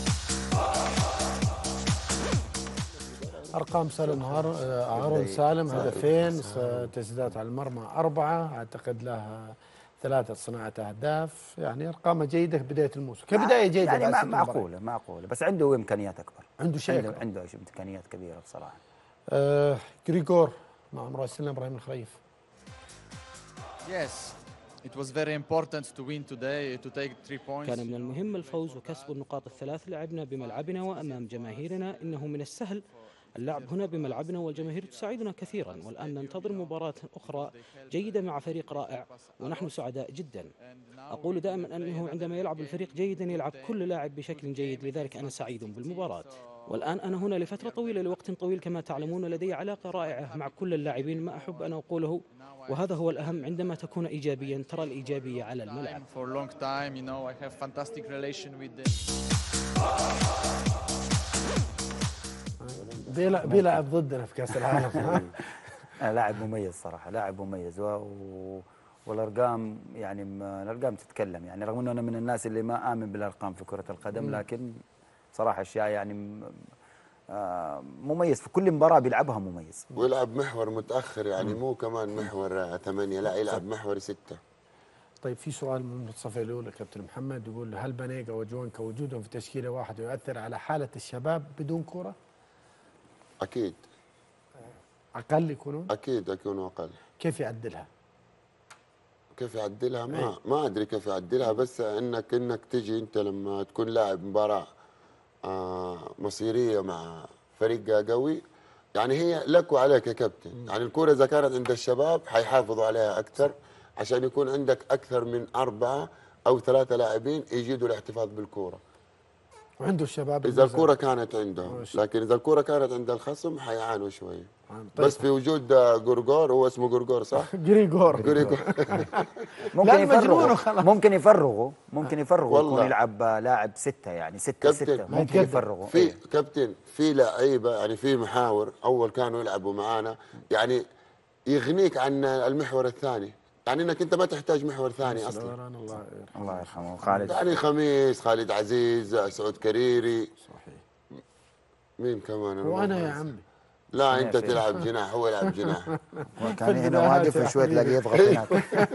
ارقام سالم هار- هارون سالم هدفين، تسديدات على المرمى اربعه، اعتقد له ثلاثه صناعه اهداف. يعني ارقامه جيده في بدايه الموسم كبدايه جيده. يعني بعد مع- ست مباريات. معقوله معقوله بس عنده امكانيات اكبر. عنده شيء عنده, أكبر. عنده امكانيات كبيره بصراحه. آه، جريجور مع مراسلنا ابراهيم الخليف. Yes, It was very important to win today, to take three points. كان من المهم الفوز وكسب النقاط الثلاث. لعبنا بملعبنا وأمام جماهيرنا. إنه من السهل اللعب هنا بملعبنا والجماهير تساعدنا كثيرا، والآن ننتظر مباراة أخرى جيدة مع فريق رائع ونحن سعداء جدا. أقول دائما أنه عندما يلعب الفريق جيدا يلعب كل لاعب بشكل جيد، لذلك أنا سعيد بالمباراة. والآن أنا هنا لفترة طويلة، لوقت طويل كما تعلمون، لدي علاقة رائعة مع كل اللاعبين. ما أحب أن أقوله وهذا هو الأهم، عندما تكون إيجابيا ترى الإيجابية على الملعب. For a long time, you know, I have fantastic relation with them. بيلعب بيلعب ضدنا في كأس العالم. لاعب مميز صراحة، لاعب مميز و... و... والأرقام يعني ما... الأرقام تتكلم، يعني رغم أنه أنا من الناس اللي ما آمن بالأرقام في كرة القدم، لكن صراحة أشياء يعني آه مميز في كل مباراة بيلعبها مميز. ويلعب محور متأخر، يعني مو كمان محور ثمانية، لا يلعب محور ستة. طيب في سؤال من الصفحة الأولى كابتن محمد، يقول هل بنيقة وجوانكا وجودهم في تشكيلة واحدة يؤثر على حالة الشباب بدون كرة؟ أكيد. أقل يكونون؟ أكيد يكونوا أقل. كيف يعدلها؟ كيف يعدلها؟ ما ما أدري كيف يعدلها، بس إنك إنك تجي أنت لما تكون لاعب مباراة آه مصيرية مع فريق قوي، يعني هي لك وعليك يا كابتن. يعني الكرة إذا كانت عند الشباب حيحافظوا عليها أكثر، عشان يكون عندك أكثر من أربعة أو ثلاثة لاعبين يجيدوا الاحتفاظ بالكرة. وعنده الشباب إذا الكرة كانت عندهم، لكن إذا الكرة كانت عند الخصم حيعانوا شوي. طيب. بس في وجود قرقور، هو اسمه قرقور صح؟ قريقور قريقور ممكن يفرغوا ممكن يفرغوا ممكن يفرغوا يكون يلعب لاعب ستة، يعني ستة ستة ممكن يفرغوا. في ايه؟ كابتن في لعيبة يعني في محاور أول كانوا يلعبوا معانا، يعني يغنيك عن المحور الثاني، يعني انك انت ما تحتاج محور ثاني اصلا. الله الله يرحمه خالد، يعني خميس، خالد عزيز، سعود كريري. صحيح. مين كمان؟ وانا يا عمي. لا انت تلعب جناح، هو يلعب جناح. كان هنا واقف شوي تلاقيه يضغط هناك.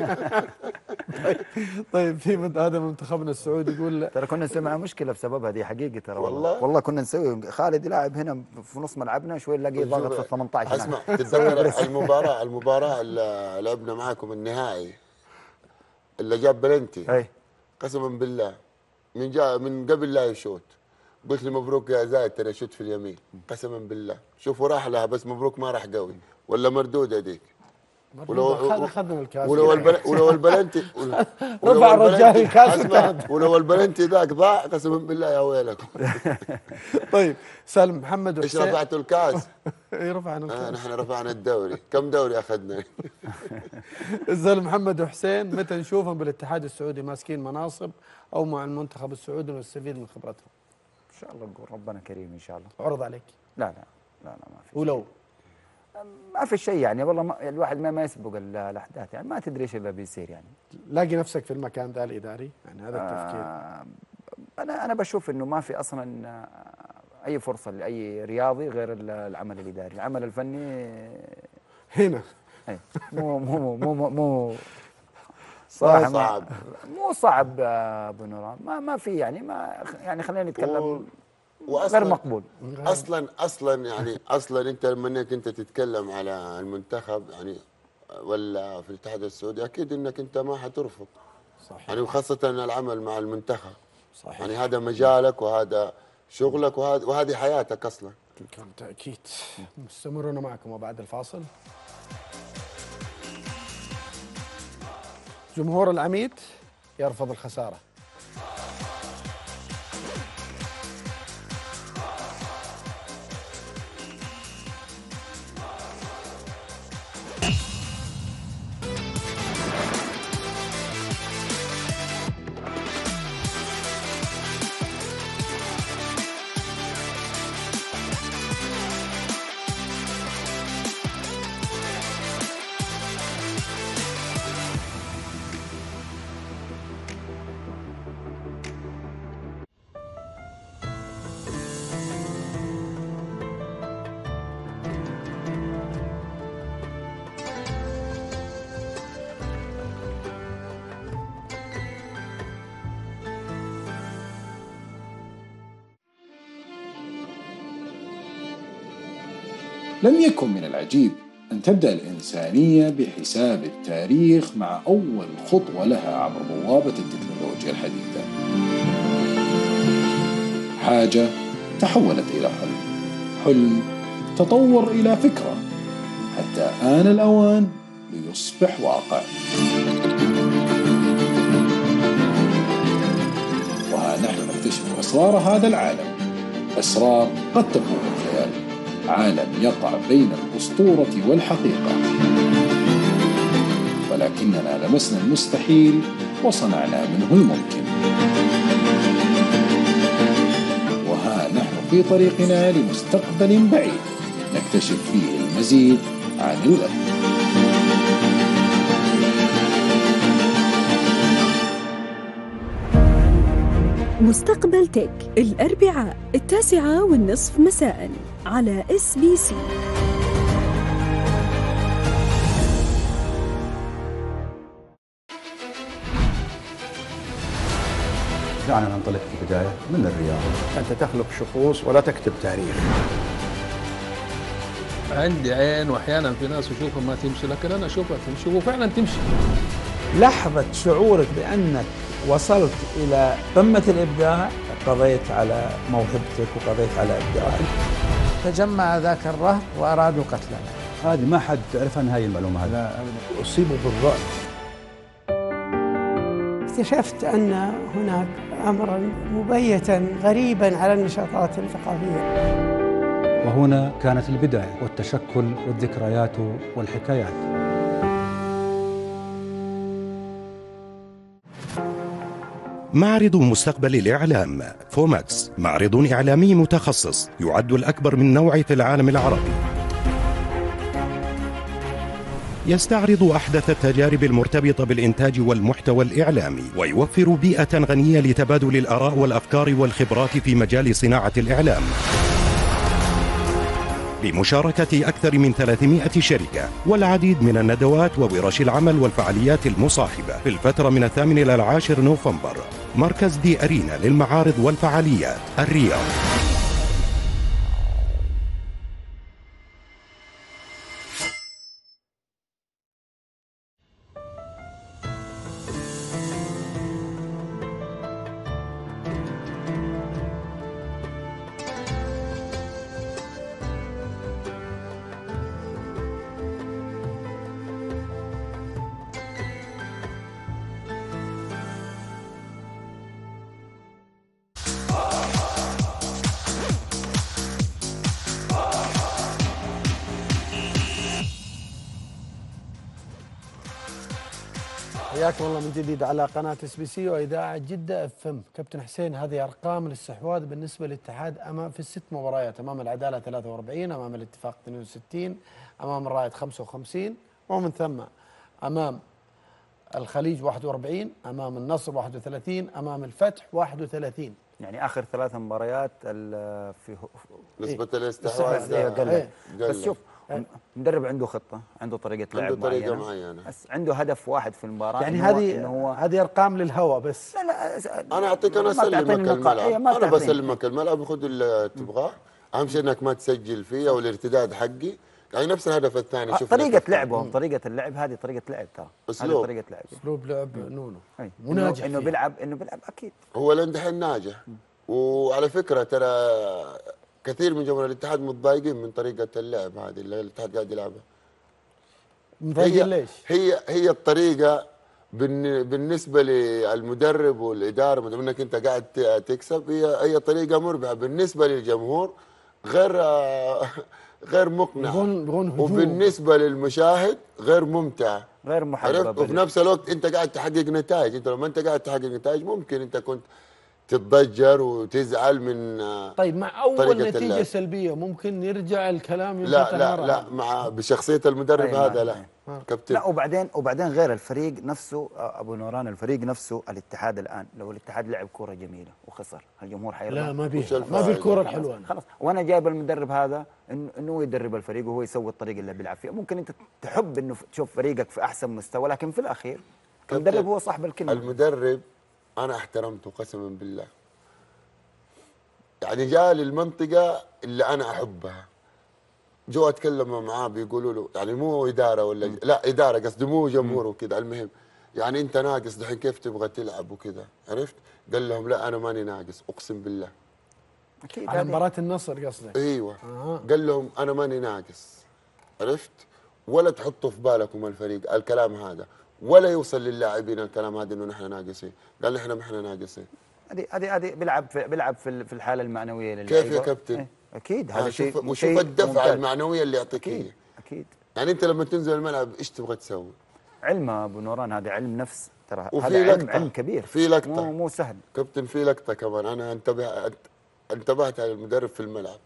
طيب في هذا منتخبنا السعودي يقول ترى كنا نسوي معه مشكله بسببها دي حقيقه، ترى والله والله كنا نسوي خالد يلعب هنا في نص ملعبنا شوي نلاقيه ضاغط في ثمانية عشر. اسمع تتذكر المباراه المباراه اللي لعبنا معاكم النهائي اللي جاب بلنتي؟ قسما بالله من جاء من قبل لا يشوت قلت لي مبروك يا زايد ترى شوت في اليمين، قسما بالله. شوفوا راح لها بس مبروك ما راح قوي ولا مردود هذيك. ولو اخذنا الكاس ولو البل... ولو البلنتي رفع الرجال الكاس ولو البلنتي ذاك ضاع قسما بالله يا ويلكم. طيب سالم محمد وحسين ايش رفعتوا الكاس؟ اي رفعنا الكاس. آه نحن رفعنا الدوري. كم دوري اخذنا؟ سالم محمد وحسين متى نشوفهم بالاتحاد السعودي ماسكين مناصب او مع المنتخب السعودي ونستفيد من خبرتهم؟ ان شاء الله نقول ربنا كريم ان شاء الله. عرض عليك؟ لا لا لا لا ما في. ولو ما في شيء يعني والله ما الواحد ما ما يسبق الاحداث، يعني ما تدري ايش اللي بيصير. يعني لاقي نفسك في المكان ده الاداري، يعني هذا التفكير. آه انا انا بشوف انه ما في اصلا اي فرصه لاي رياضي غير العمل الاداري، العمل الفني هنا اي مو مو مو مو, مو صراحه صعب مو صعب ابو نوران، ما ما في يعني ما يعني خلينا نتكلم وأصلاً غير مقبول. اصلا اصلا يعني اصلا انت لما انك انت تتكلم على المنتخب يعني ولا في الاتحاد السعودي اكيد انك انت ما حترفض. صحيح. يعني وخاصه العمل مع المنتخب. صحيح. يعني هذا مجالك وهذا شغلك وهذا وهذه حياتك اصلا. بالتاكيد. مستمرون معكم وبعد الفاصل. جمهور العميد يرفض الخساره. لم يكن من العجيب أن تبدأ الإنسانية بحساب التاريخ مع أول خطوة لها عبر بوابة التكنولوجيا الحديثة. حاجة تحولت إلى حلم، حلم تطور إلى فكرة، حتى آن الأوان ليصبح واقع. وها نحن نكتشف أسرار هذا العالم، أسرار قد تفوق الخيال، عالم يقع بين الأسطورة والحقيقة، ولكننا لمسنا المستحيل وصنعنا منه الممكن. وها نحن في طريقنا لمستقبل بعيد نكتشف فيه المزيد عن الغد. مستقبل تك الأربعاء التاسعة والنصف مساء على إس بي سي. دعنا ننطلق في البداية من الرياض. أنت تخلق شخوص ولا تكتب تاريخ. عندي عين وأحيانا في ناس يشوفها ما تمشي، لكن أنا أشوفها تمشي وفعلا تمشي. لحظة شعورك بأنك وصلت إلى قمة الإبداع، قضيت على موهبتك وقضيت على إبداعك. تجمع ذاك الرهط وأرادوا قتلنا. هذه ما حد تعرف عن هاي المعلومة هذه. لا أبدا. أصيبوا بالرعب. اكتشفت أن هناك أمرا مبيتا غريبا على النشاطات الثقافية. وهنا كانت البداية والتشكل والذكريات والحكايات. معرض مستقبل الإعلام فوماكس، معرض إعلامي متخصص يعد الأكبر من نوعه في العالم العربي. يستعرض أحدث التجارب المرتبطة بالإنتاج والمحتوى الإعلامي، ويوفر بيئة غنية لتبادل الآراء والأفكار والخبرات في مجال صناعة الإعلام، بمشاركة أكثر من ثلاثمائة شركة والعديد من الندوات وورش العمل والفعاليات المصاحبة في الفترة من الثامن إلى العاشر نوفمبر. مركز دي أرينا للمعارض والفعاليات، الرياض. حياكم الله من جديد على قناة اس بي سي وإذاعة جدة اف ام. كابتن حسين، هذه أرقام الاستحواذ بالنسبة للاتحاد أمام في الست مباريات: أمام العدالة ثلاثة وأربعين، أمام الاتفاق اثنين وستين، أمام الرائد خمسة وخمسين، ومن ثم أمام الخليج واحد وأربعين، أمام النصر واحد وثلاثين، أمام الفتح واحد وثلاثين. يعني آخر ثلاث مباريات في نسبة الاستحواذ قلت. بس شوف، مدرب عنده خطة، عنده طريقة لعب عنده طريقة معينة, معينة. بس عنده هدف واحد في المباراة. يعني هذه هو هذه أرقام للهوى بس. لا لا أنا أعطيك، أنا أسلمك الملعب، أنا بسلمك الملعب، خذ اللي تبغاه، أهم شيء إنك ما تسجل فيه أو الارتداد حقي، يعني نفس الهدف الثاني. شوف طريقة لعبهم، طريقة اللعب هذه طريقة لعب، ترى أسلوب طريقة لعب أسلوب لعب نونو مناجح، إنه بيلعب إنه بيلعب أكيد هو لين دحين ناجح. وعلى فكرة ترى كثير من جمهور الاتحاد متضايقين من طريقة اللعب هذه اللي الاتحاد قاعد يلعبها. متضايقين ليش؟ هي هي الطريقة بالنسبة للمدرب والإدارة، ما دام انك انت قاعد تكسب، هي هي طريقة مربحة بالنسبة للجمهور، غير غير مقنعة، وبالنسبة للمشاهد غير ممتعة، غير محببة، وفي نفس الوقت انت قاعد تحقق نتائج. انت لما انت قاعد تحقق نتائج ممكن انت كنت تتضجر وتزعل من طيب مع اول نتيجه اللعب. سلبيه ممكن يرجع الكلام. لا لا لا مع بشخصيه المدرب هذا لا كابتن. لا وبعدين وبعدين غير الفريق نفسه ابو نوران، الفريق نفسه الاتحاد الان لو الاتحاد لعب كوره جميله وخسر الجمهور حيرضى؟ لا ما بي ما بي الكوره الحلوه. خلاص، وانا جايب المدرب هذا انه انه يدرب الفريق وهو يسوي الطريقه اللي بيلعب فيها. ممكن انت تحب انه تشوف فريقك في احسن مستوى، لكن في الاخير المدرب هو صاحب الكلمه. المدرب انا احترمته قسما بالله، يعني جاء للمنطقة اللي أنا أحبها، جو اتكلم معاه بيقولوا له يعني مو اداره ولا ج... لا اداره قصدي مو جمهور وكذا. المهم يعني انت ناقص دحين كيف تبغى تلعب وكذا عرفت؟ قال لهم لا انا ماني ناقص اقسم بالله. اكيد على مباراه النصر قصدك؟ ايوه آه. قال لهم انا ماني ناقص عرفت؟ ولا تحطوا في بالكم الفريق الكلام هذا ولا يوصل للاعبين الكلام هذا انه نحن ناقصين. قال احنا ما احنا ناقصين. هذه هذه هذه بيلعب في بيلعب في في الحاله المعنويه للعيبه. كيف يا كابتن؟ إيه؟ اكيد هذا شيء شوف وشوف الدفعه المعنويه اللي يعطيك اكيد اكيد. يعني انت لما تنزل الملعب ايش تبغى تسوي؟ علم ابو نوران، هذا علم نفس ترى، وفي هذا علم, لقطة علم كبير، في لقطه مو مو سهل كابتن. في لقطه كمان انا انتبه انتبهت على المدرب في الملعب.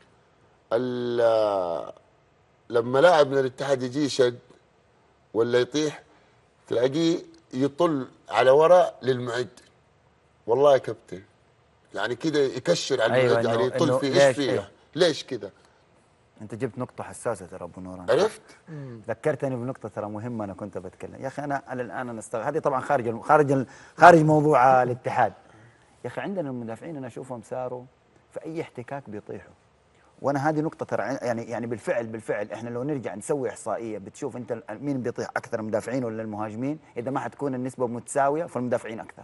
لما لاعب من الاتحاد يجي يشد ولا يطيح تلاقيه يطل على وراء للمعد. والله يا كابتن يعني كده يكشر على المعد. أيوة يعني يطل فيه ايش فيه؟ أيوة. ليش كده؟ انت جبت نقطه حساسه ترى ابو نوران، عرفت؟ ذكرتني بنقطه ترى مهمه انا كنت بتكلم. يا اخي انا الان انا استغرب، هذه طبعا خارج خارج خارج موضوع الاتحاد. يا اخي عندنا المدافعين انا اشوفهم صاروا في اي احتكاك بيطيحوا. وانا هذه نقطه ترى يعني يعني بالفعل بالفعل احنا لو نرجع نسوي احصائيه بتشوف انت مين بيطيح اكثر، المدافعين ولا المهاجمين؟ اذا ما حتكون النسبه متساويه فالمدافعين اكثر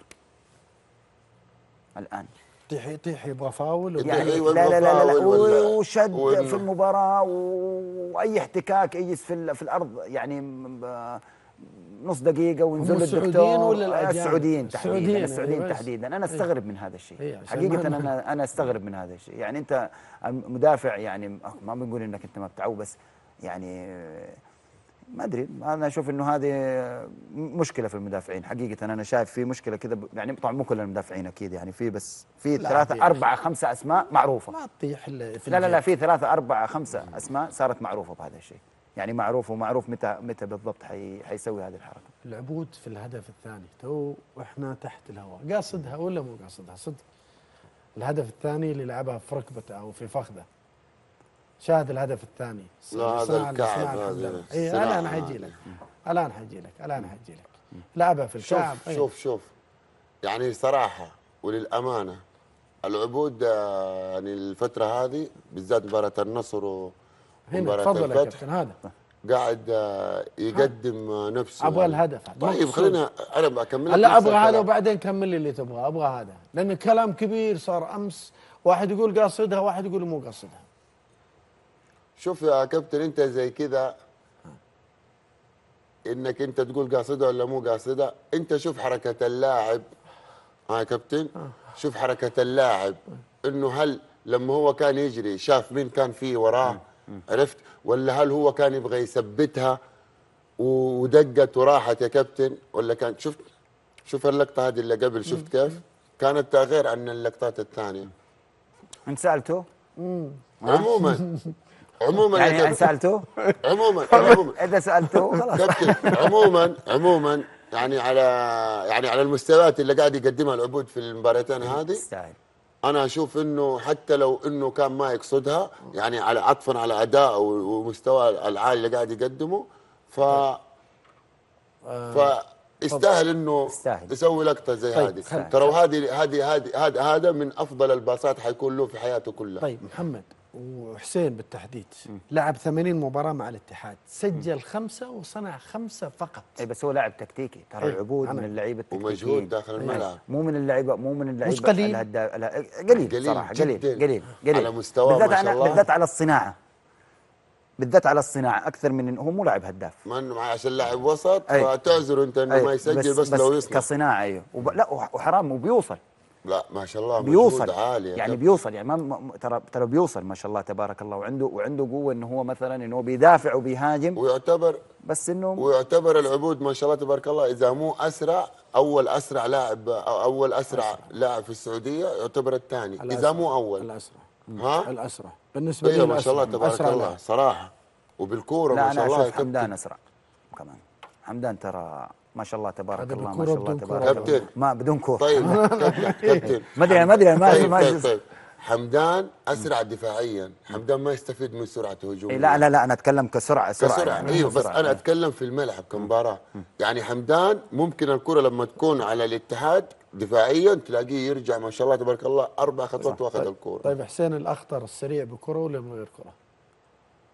الان. يطيح يطيح يبغى فاول يعني لا لا لا, لا وشد وال... في المباراه واي احتكاك يجلس في في الارض يعني نص دقيقه وينزل الدكتور. ولا السعوديين تحديدا السعوديين تحديدا انا استغرب من هذا الشيء حقيقه. انا انا استغرب من هذا الشيء. يعني انت مدافع يعني ما بنقول انك انت ما بتعو، بس يعني ما ادري، انا اشوف انه هذه مشكله في المدافعين حقيقه. انا شايف في مشكله كذا يعني، طبعا مو كل المدافعين اكيد يعني، في بس في ثلاثه اربعه خمسه اسماء معروفه. ما تطيح لا لا لا في ثلاثه اربعه خمسه اسماء صارت معروفه بهذا الشيء يعني، معروف ومعروف متى متى بالضبط حي حيسوي هذه الحركه. العبود في الهدف الثاني تو واحنا تحت الهواء، قاصدها ولا مو قاصدها؟ صدق الهدف الثاني اللي لعبها في ركبته او في فخذه، شاهد الهدف الثاني. لا هذا الكعب هذا. اي الان حيجي لك الان حيجي لك الان حيجي لك لعبها في الكعب. شوف شوف شوف يعني صراحه وللامانه العبود يعني الفتره هذه بالذات مباراه النصر ومباراه الفتح هذا قاعد يقدم ها. نفسه. ابغى يعني. الهدف. طيب خلينا انا بكمل لك. لا ابغى هذا وبعدين كمل لي اللي تبغاه. ابغى هذا لان كلام كبير صار امس، واحد يقول قاصدها واحد يقول مو قاصدها. شوف يا كابتن انت زي كذا انك انت تقول قاصدها ولا مو قاصدها، انت شوف حركه اللاعب. ها يا كابتن شوف حركه اللاعب انه هل لما هو كان يجري شاف مين كان فيه وراه عرفت، ولا هل هو كان يبغى يثبتها ودقت وراحت يا كابتن، ولا كان شفت شوف اللقطه هذه اللي قبل شفت كيف كانت غير عن اللقطات الثانيه. انت سالته؟ عموما عموما يعني يعني سالته؟ عموما عموما اذا سالته خلاص كابتن عموما عموما يعني على يعني على المستويات اللي قاعد يقدمها العبود في المباراتين هذه يستاهل. انا اشوف انه حتى لو انه كان ما يقصدها يعني على عطفا على اداء ومستوى العالي اللي قاعد يقدمه ف فيستاهل انه يسوي لقطه زي طيب. هذه. ترى هذه هذه هذا هذا من افضل الباصات حيكون له في حياته كلها. طيب محمد وحسين بالتحديد لعب ثمانين مباراة مع الاتحاد، سجل خمسة وصنع خمسة فقط. اي بس هو لاعب تكتيكي ترى. العبود من اللعيبه التكتيكيين ومجهود داخل الملعب، مو من اللعيبه مو من اللعيبه مش قليل قليل, قليل صراحه قليل قليل قليل على مستوى ما شاء الله، بالذات على الصناعه بالذات على الصناعه اكثر من إن هو مو لاعب هداف. ما عشان لاعب وسط فتعذره انت انه ما يسجل بس, بس, بس لو يصنع كصناعه. ايوه وب... لا وحرام وبيوصل. لا ما شاء الله بيوصل عالي يعني كبير. بيوصل يعني ما ترى ترى بيوصل ما شاء الله تبارك الله، وعنده وعنده قوه انه هو مثلا انه بيدافع وبيهاجم ويعتبر بس انه ويعتبر العبود ما شاء الله تبارك الله اذا مو اسرع اول اسرع لاعب او اول اسرع أسرع. لاعب في السعوديه يعتبر الثاني اذا مو اول الاسرع. ها الاسرع بالنسبه لي. ما شاء الله تبارك الله صراحه وبالكوره ما شاء الله. حمدان اسرع كمان. حمدان ترى ما شاء الله تبارك الله ما شاء الله تبارك الله ما بدون كوره. طيب كابتن ما ادري ما ادري ما طيب طيب طيب حمدان اسرع دفاعيا، حمدان ما يستفيد من سرعته هجوميا. لا لا لا انا اتكلم كسرعه سرعه كسرعه يعني ايوه بس انا اتكلم في الملعب كمباراه. يعني حمدان ممكن الكره لما تكون على الاتحاد دفاعيا تلاقيه يرجع ما شاء الله تبارك الله اربع خطوات واخذ الكره. طيب حسين الاخطر السريع بكره ولا من غير كره؟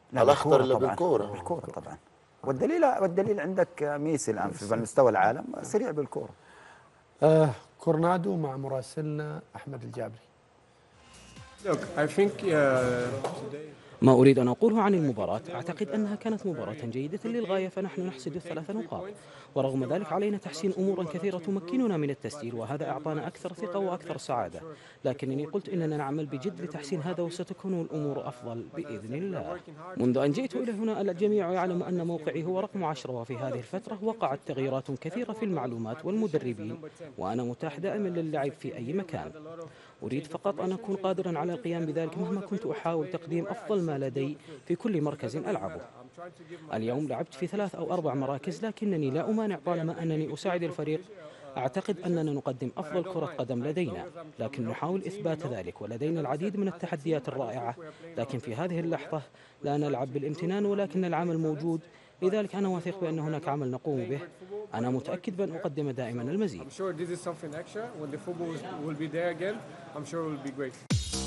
الاخطر اللي طبعاً. بالكوره بالكوره طبعا. والدليل والدليل عندك ميسي الان في مستوى العالم سريع بالكوره. آه كورنادو مع مراسلنا احمد الجابري. Look, I think uh, today ما أريد أن أقوله عن المباراة، أعتقد أنها كانت مباراة جيدة للغاية، فنحن نحصد الثلاث نقاط، ورغم ذلك علينا تحسين أمورا كثيرة تمكننا من التسجيل، وهذا أعطانا أكثر ثقة وأكثر سعادة، لكنني قلت إننا نعمل بجد لتحسين هذا وستكون الأمور أفضل بإذن الله. منذ أن جئت إلى هنا الجميع يعلم أن موقعي هو رقم عشرة، وفي هذه الفترة وقعت تغييرات كثيرة في المعلومات والمدربين، وأنا متاح دائما للعب في أي مكان. أريد فقط أن أكون قادرا على القيام بذلك مهما كنت أحاول تقديم أفضل ما لدي في كل مركز ألعبه. اليوم لعبت في ثلاث أو أربع مراكز، لكنني لا أمانع طالما أنني أساعد الفريق. أعتقد أننا نقدم أفضل كرة قدم لدينا، لكن نحاول إثبات ذلك، ولدينا العديد من التحديات الرائعة، لكن في هذه اللحظة لا نلعب بالامتنان ولكن العمل موجود، لذلك أنا واثق بأن هناك عمل نقوم به. أنا متأكد بأن أقدم دائما المزيد. I'm sure this is something extra. When the football will be there again, I'm sure it will be great.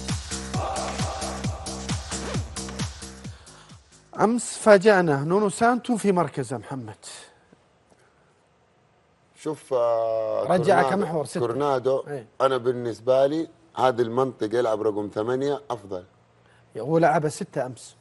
أمس فاجأنا نونو سانتو في مركزه محمد. شوف آه رجع كورنادو- كمحور ستة. كورنادو ايه. انا بالنسبه لي هذه المنطقه يلعب رقم ثمانية افضل. هو لعبها ستة أمس،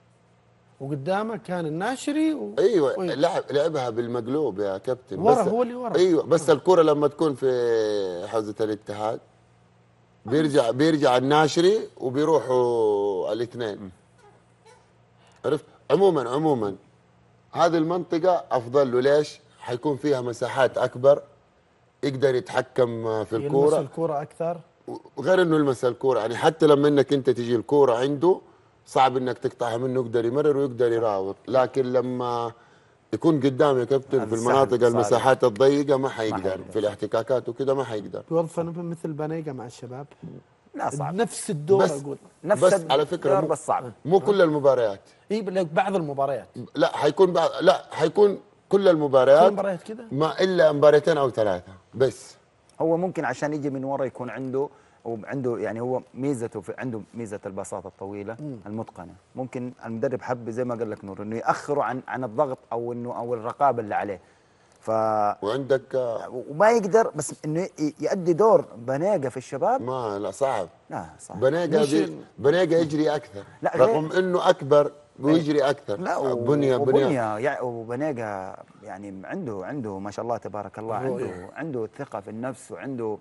وقدامه كان الناشري و... ايوه وي- لعب لعبها بالمقلوب يا كابتن. ورا بس هو اللي ورا. ايوه بس الكره لما تكون في حوزه الاتحاد بيرجع بيرجع الناشري وبيروحوا الاثنين. عرفت؟ عموما عموما هذه المنطقه افضل له. ليش؟ حيكون فيها مساحات اكبر، يقدر يتحكم في يلمس الكوره، الكرة أكثر. وغير انه يلمس الكوره، يعني حتى لما انك انت تجي الكوره عنده صعب انك تقطعها منه، يقدر يمرر ويقدر يراوغ. لكن لما يكون قدام يا كابتن في المناطق صعب. المساحات الضيقه ما حيقدر، حيقدر. في الاحتكاكات وكذا ما حيقدر. يوظف مثل بانيجا مع الشباب. لا صعب. نفس الدور بس أقول. بس على فكره مو, بس صعب. مو كل المباريات. اي بعض المباريات. لا حيكون بعض، لا حيكون كل المباريات. كل المباريات كده؟ ما الا مباراتين او ثلاثه بس. هو ممكن عشان يجي من ورا يكون عنده وعنده يعني هو ميزته في عنده ميزه البساطه الطويله مم. المتقنه. ممكن المدرب حب زي ما قال لك نور انه ياخره عن عن الضغط او انه او الرقابه اللي عليه. ف وعندك وما يقدر بس انه ي- يؤدي دور بنيجا في الشباب. ما لا صعب. لا صعب. بنيجا بي بنيجا يجري اكثر، لا، غير- رغم انه اكبر ويجري اكثر. لا و- بنيه بنيه وبنيا يعني وبنيجا يعني عنده عنده ما شاء الله تبارك الله عنده رؤية. عنده ثقه في النفس وعنده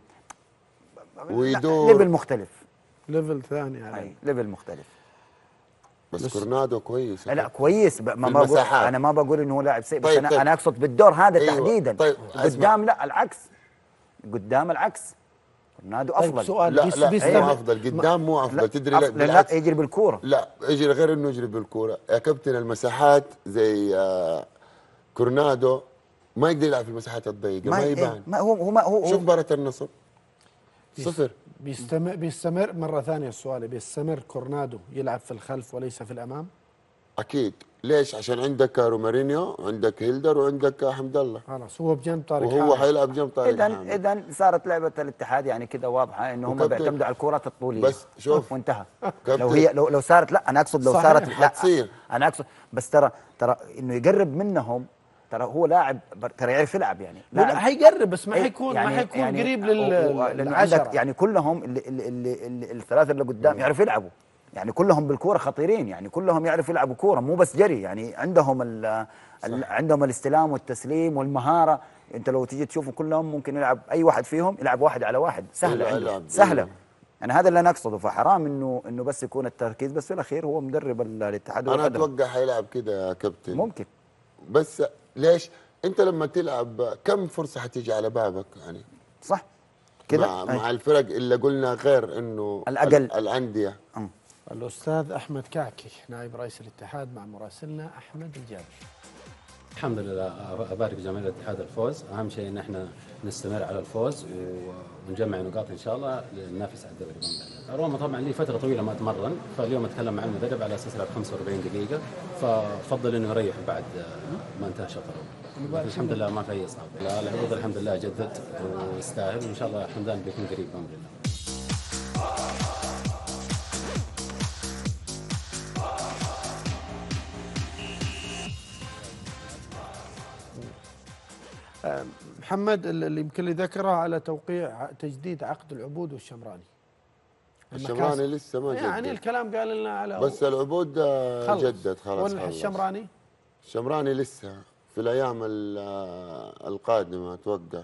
ويدور ليفل مختلف. ليفل ثاني على أي ليفل مختلف. بس, بس كورنادو كويس. لا كويس ب- ما في بقول المساحات. انا ما بقول انه هو لاعب سيء، بس طيب انا طيب. انا اقصد بالدور هذا أيوة. تحديدا. طيب قدام لا العكس، قدام العكس كورنادو طيب افضل. سؤال لا بيس لا بيس مو افضل، قدام مو افضل. تدري لا, لا, لا يجري بالكوره. لا يجري غير انه يجري بالكوره يا كابتن. المساحات زي آه كورنادو ما يقدر يلعب في المساحات الضيقه، ما, ما يبان. ما هو هو ما هو شوف مباراه النصر صفر. بيستمر بيستمر مرة ثانية السؤال، بيستمر كورنادو يلعب في الخلف وليس في الأمام؟ اكيد. ليش؟ عشان عندك رومارينيو وعندك هيلدر وعندك حمد الله. خلاص هو بجنب طارق وهو حامد. حيلعب جنب طارق اذا حامد. اذا صارت لعبه الاتحاد يعني كده واضحه انه هم وكابتن- بيعتمدوا على الكرات الطوليه بس شوف. وانتهى. كابتن- لو هي لو لو صارت لا انا اقصد لو صحيح، صارت لا حتصير. انا اقصد بس ترى ترى انه يقرب منهم، ترى هو لاعب بر- ترى يعرف يلعب يعني لا حيقرب بس ما إيه، حيكون يعني ما حيكون يعني قريب هو- هو- لل لانه للعشرة. عندك يعني كلهم اللي اللي اللي اللي الثلاثه اللي قدام يعرفوا يلعبوا، يعني كلهم بالكوره خطيرين، يعني كلهم يعرفوا يلعبوا كوره مو بس جري، يعني عندهم ال ال عندهم الاستلام والتسليم والمهاره. انت لو تيجي تشوفوا كلهم ممكن يلعب اي واحد فيهم يلعب واحد على واحد سهله يلعب- عنده يلعب. سهله. يعني هذا اللي انا اقصده، فحرام انه انه بس يكون التركيز، بس في الاخير هو مدرب ال- الاتحاد انا والقدم. اتوقع حيلعب كده يا كابتن. ممكن. بس ليش؟ انت لما تلعب كم فرصه حتيجي على بابك يعني؟ صح كده مع, أي. مع الفرق اللي قلنا غير انه الأقل. ال- الانديه. الأستاذ أحمد كعكي نائب رئيس الاتحاد مع مراسلنا أحمد الجابري. الحمد لله، ابارك جماهير الاتحاد الفوز. اهم شيء ان احنا نستمر على الفوز ونجمع نقاط ان شاء الله لننافس على الدوري باذن الله. روما طبعا لي فتره طويله ما اتمرن، فاليوم اتكلم مع المدرب على اساس يلعب خمسة وأربعين دقيقه، ففضل انه يريح بعد ما انتهى الشوط الاول. الحمد لله ما في اي اصابه. لا العروض الحمد لله جدد ويستاهل، وان شاء الله حمدان بيكون قريب باذن الله. آه، محمد اللي يمكن اللي ذكرها على توقيع ع- تجديد عقد العبود والشمراني. الشمراني لسه ما جدد، يعني الكلام قال لنا على بس العبود آه، خلص. جدد خلاص. خلص. والشمراني الشمراني لسه في الايام ال- آه، القادمه اتوقع.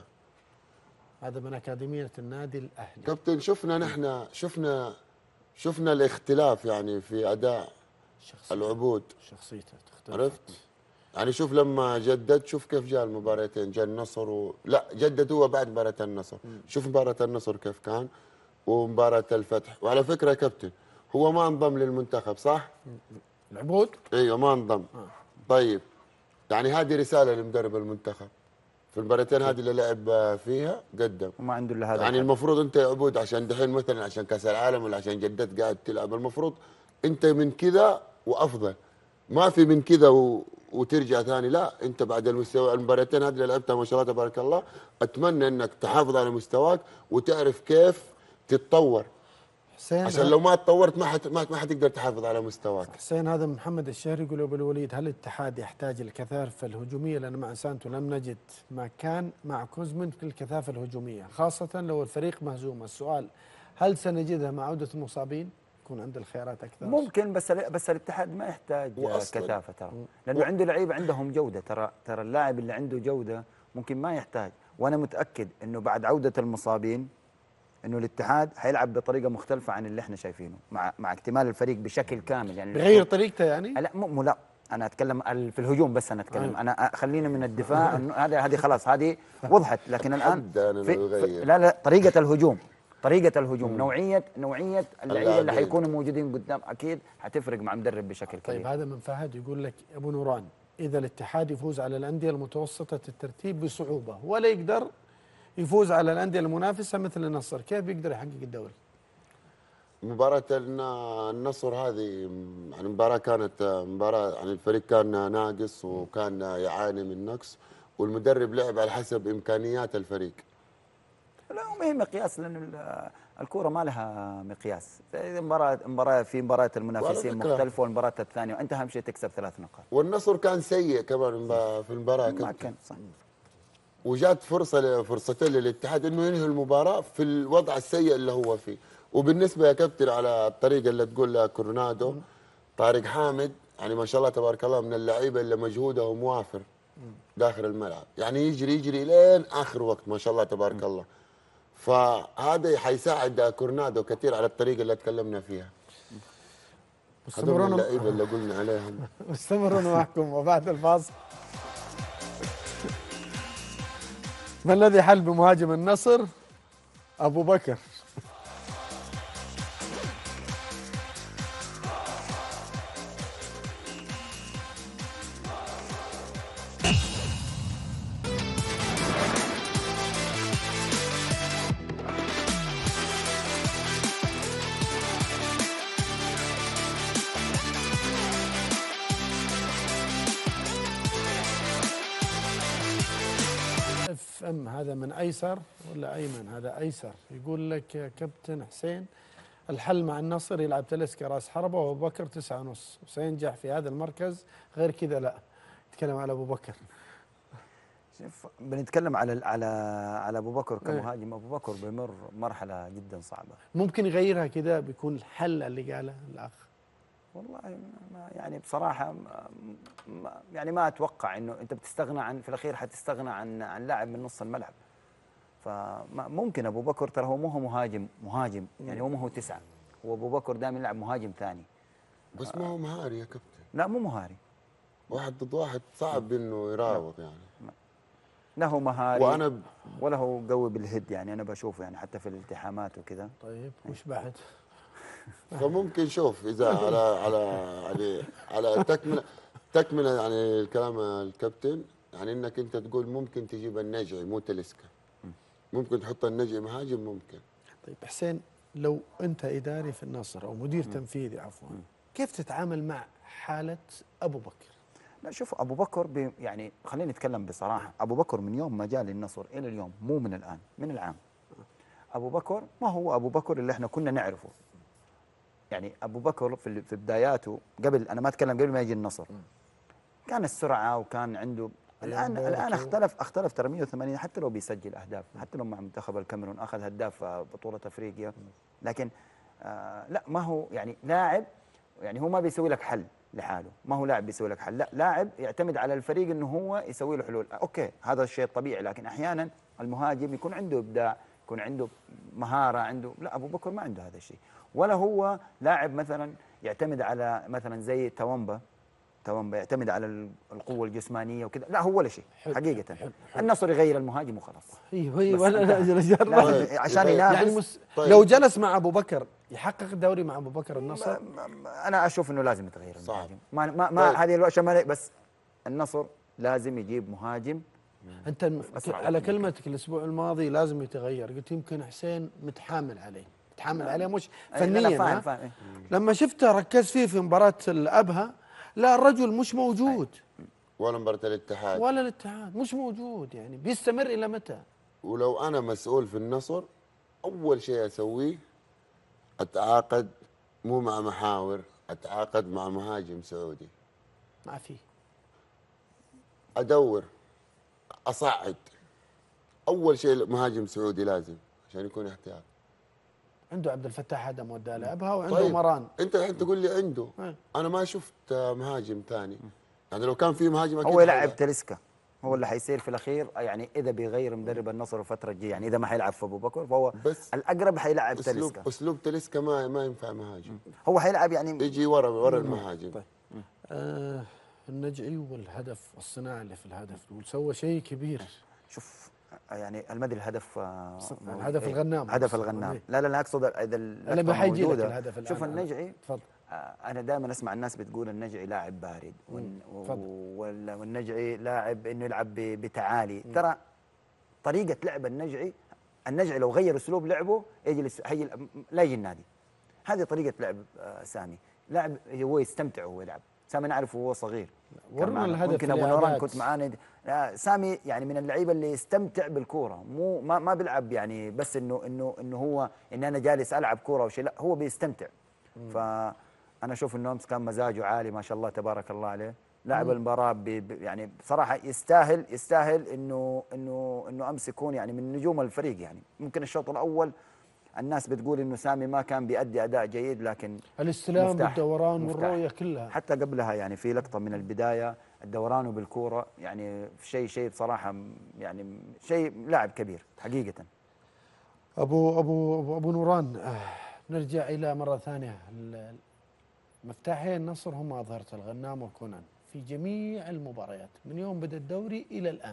هذا من اكاديميه النادي الاهلي. كابتن شفنا نحن شفنا شفنا الاختلاف يعني في اداء العبود، شخصيته تختلف. عرفت؟ يعني شوف لما جدد، شوف كيف جاء المباراتين، جاء النصر و... لا جدد هو بعد مباراة النصر. شوف مباراة النصر كيف كان ومباراة الفتح. وعلى فكرة يا كابتن هو ما انضم للمنتخب صح؟ العبود؟ ايوه ما انضم. طيب يعني هذه رسالة لمدرب المنتخب في المباراتين هذه اللي لعب فيها قدم. وما عنده الا هذا. يعني المفروض انت يا عبود عشان دحين مثلا عشان كاس العالم ولا عشان جددت قاعد تلعب، المفروض انت من كذا وافضل، ما في من كذا و... وترجع ثاني. لا انت بعد المستوى المباراتين هذه اللي لعبتها ما شاء الله تبارك الله، اتمنى انك تحافظ على مستواك وتعرف كيف تتطور، حسين عشان لو ما تطورت ما حت... ما ما حتقدر تحافظ على مستواك. حسين هذا محمد الشهري يقول ابو الوليد هل الاتحاد يحتاج الكثافه الهجوميه؟ لان مع سانتو لم نجد ما كان مع كوزمن في الكثافه الهجوميه، خاصه لو الفريق مهزوم. السؤال هل سنجدها مع عوده المصابين؟ يكون عند الخيارات اكثر. ممكن، بس بس الاتحاد ما يحتاج كثافه ترى، لانه عنده لعيبه عندهم جوده. ترى ترى اللاعب اللي عنده جوده ممكن ما يحتاج. وانا متاكد انه بعد عوده المصابين انه الاتحاد حيلعب بطريقه مختلفه عن اللي احنا شايفينه، مع مع اكتمال الفريق بشكل كامل. يعني بغير طريقته يعني؟ لا مو لا انا اتكلم في الهجوم بس. انا اتكلم انا خلينا من الدفاع، انه هذه هذه خلاص هذه وضحت. لكن الان في في لا لا طريقه الهجوم طريقه الهجوم مم. نوعيه نوعيه اللعيبه اللي حيكونوا موجودين قدام اكيد حتفرق مع مدرب بشكل كبير. طيب هذا من فهد يقول لك ابو نوران اذا الاتحاد يفوز على الانديه المتوسطه الترتيب بصعوبه ولا يقدر يفوز على الانديه المنافسه مثل النصر، كيف بيقدر يحقق الدوري؟ مباراة النصر هذه يعني مباراة كانت مباراة يعني الفريق كان ناقص وكان يعاني من نقص، والمدرب لعب على حسب امكانيات الفريق. لا ما هي مقياس، لانه الكوره ما لها مقياس. مباراه مباراه في مباراه المنافسين مختلفه والمباراه الثانيه، وانت اهم شيء تكسب ثلاث نقاط. والنصر كان سيء كمان في المباراه. ما كان صح. وجات فرصه فرصتين للاتحاد انه ينهي المباراه في الوضع السيء اللي هو فيه. وبالنسبه يا كابتن على الطريقه اللي تقول كورنادو، طارق حامد يعني ما شاء الله تبارك الله من اللعيبه اللي مجهوده موافر داخل الملعب، يعني يجري يجري لين اخر وقت ما شاء الله تبارك الله. فهذا حيساعد كورنادو كثير على الطريقه اللي تكلمنا فيها. هذول اللعيبه اللي قلنا عليهم. مستمرون معكم وبعد الفاصل. ما الذي حل بمهاجم النصر؟ ابو بكر. اف ام هذا من ايسر ولا ايمن؟ هذا ايسر يقول لك يا كابتن حسين الحل مع النصر يلعب تلسكا راس حربه وابو بكر تسعة ونص وسينجح في هذا المركز، غير كذا لا. يتكلم على ابو بكر. شوف بنتكلم على على على ابو بكر كمهاجم. ابو بكر بيمر مرحله جدا صعبه. ممكن يغيرها كذا بيكون الحل اللي قاله الاخ. والله ما يعني بصراحه ما يعني ما اتوقع انه انت بتستغنى عن في الاخير حتستغنى عن عن لاعب من نص الملعب. فممكن ابو بكر ترى هو مو هو مهاجم مهاجم يعني هو ما هو تسعه، هو ابو بكر دائما يلعب مهاجم ثاني. بس ما هو مهاري يا كابتن. لا مو مهاري. واحد ضد واحد صعب انه يراوغ يعني. لا هو مهاري وانا ب... ولا هو قوي بالهد، يعني انا بشوفه يعني حتى في الالتحامات وكذا. طيب وش بعد؟ فممكن شوف اذا على على على على تكمله تكمله يعني الكلام الكابتن، يعني انك انت تقول ممكن تجيب النجعي مو تلسكا، ممكن تحط النجعي مهاجم ممكن. طيب حسين لو انت اداري في النصر او مدير م. تنفيذي عفوا م. كيف تتعامل مع حاله ابو بكر؟ لا شوف ابو بكر يعني خلينا نتكلم بصراحه، ابو بكر من يوم ما جاء للنصر الى اليوم، مو من الان، من العام. ابو بكر ما هو ابو بكر اللي احنا كنا نعرفه. يعني ابو بكر في في بداياته قبل، انا ما اتكلم قبل ما يجي النصر، كان السرعه وكان عنده الان الان اختلف اختلف ترى مئة وثمانين حتى لو بيسجل اهداف، حتى لو مع منتخب الكاميرون اخذ هداف بطوله افريقيا، لكن آه لا ما هو يعني لاعب، يعني هو ما بيسوي لك حل لحاله، ما هو لاعب بيسوي لك حل، لا لاعب يعتمد على الفريق انه هو يسوي له حلول. اوكي هذا الشيء الطبيعي، لكن احيانا المهاجم يكون عنده ابداع، يكون عنده مهاره، عنده لا ابو بكر ما عنده هذا الشيء، ولا هو لاعب مثلا يعتمد على مثلا زي توامبا توامبا يعتمد على القوه الجسمانيه وكذا، لا هو ولا شيء حقيقه. حلو. حلو. النصر يغير المهاجم وخلاص. ايوه ايوه انا عشان ينافس يعني مس... طيب. لو جلس مع ابو بكر يحقق الدوري مع ابو بكر النصر؟ انا اشوف انه لازم يتغير المهاجم. ما ما, ما طيب. هذه عشان بس النصر لازم يجيب مهاجم. انت على كلمتك الاسبوع الماضي لازم يتغير، قلت يمكن حسين متحامل عليه، متحامل عليه مش فنيا. فاهم فاهم. لما شفته ركز فيه في مباراه الابها، لا الرجل مش موجود. ولا مباراة الاتحاد ولا الاتحاد مش موجود، يعني بيستمر الى متى؟ ولو انا مسؤول في النصر اول شيء اسويه اتعاقد مو مع محاور، اتعاقد مع مهاجم سعودي. ما في. ادور اصعد اول شيء مهاجم سعودي لازم عشان يكون احتياط. عنده عبد الفتاح ادم وداه لعبها وعنده طيب. مران. انت الحين تقول لي عنده، انا ما شفت مهاجم ثاني، يعني لو كان في مهاجم هو يلعب تلسكا، هو اللي حيصير في الاخير، يعني اذا بيغير مدرب النصر الفتره الجايه، يعني اذا ما حيلعب في ابو بكر فهو بس الاقرب حيلعب أسلوب تلسكا. اسلوب تلسكا ما ما ينفع مهاجم، هو حيلعب يعني يجي ورا ورا المهاجم. طيب. آه النجعي والهدف الصناعه اللي في الهدف وسوى شيء كبير. شوف يعني المدري الهدف الهدف إيه؟ الغنام هدف الغنام إيه؟ لا لا لا اقصد اذا انا بحيجي لك الهدف. شوف النجعي تفضل. انا دائما اسمع الناس بتقول النجعي لاعب بارد والنجعي لاعب انه يلعب بتعالي. مم. ترى طريقه لعب النجعي النجعي لو غير اسلوب لعبه يجلس هي لا يجي النادي. هذه طريقه لعب سامي، لاعب هو يستمتع وهو يلعب. سامي نعرفه وهو صغير، ورنا الهدف ممكن ابو نوران كنت معانا. سامي يعني من اللعيبه اللي يستمتع بالكوره، مو ما ما بيلعب يعني بس انه انه انه هو ان انا جالس العب كوره او شيء، لا هو بيستمتع. مم. فانا اشوف انه امس كان مزاجه عالي ما شاء الله تبارك الله عليه، لعب المباراه يعني بصراحه يستاهل يستاهل انه انه انه امس يكون يعني من نجوم الفريق. يعني ممكن الشوط الاول الناس بتقول انه سامي ما كان بيأدي اداء جيد، لكن الاستلام بالدوران والرؤيه كلها حتى قبلها يعني في لقطه من البدايه الدوران بالكوره يعني شيء شيء بصراحه يعني شيء لاعب كبير حقيقه. ابو ابو ابو, أبو نوران آه نرجع الى مره ثانيه. مفتاحي النصر هم اظهره الغنام وكونان في جميع المباريات من يوم بدا الدوري الى الان.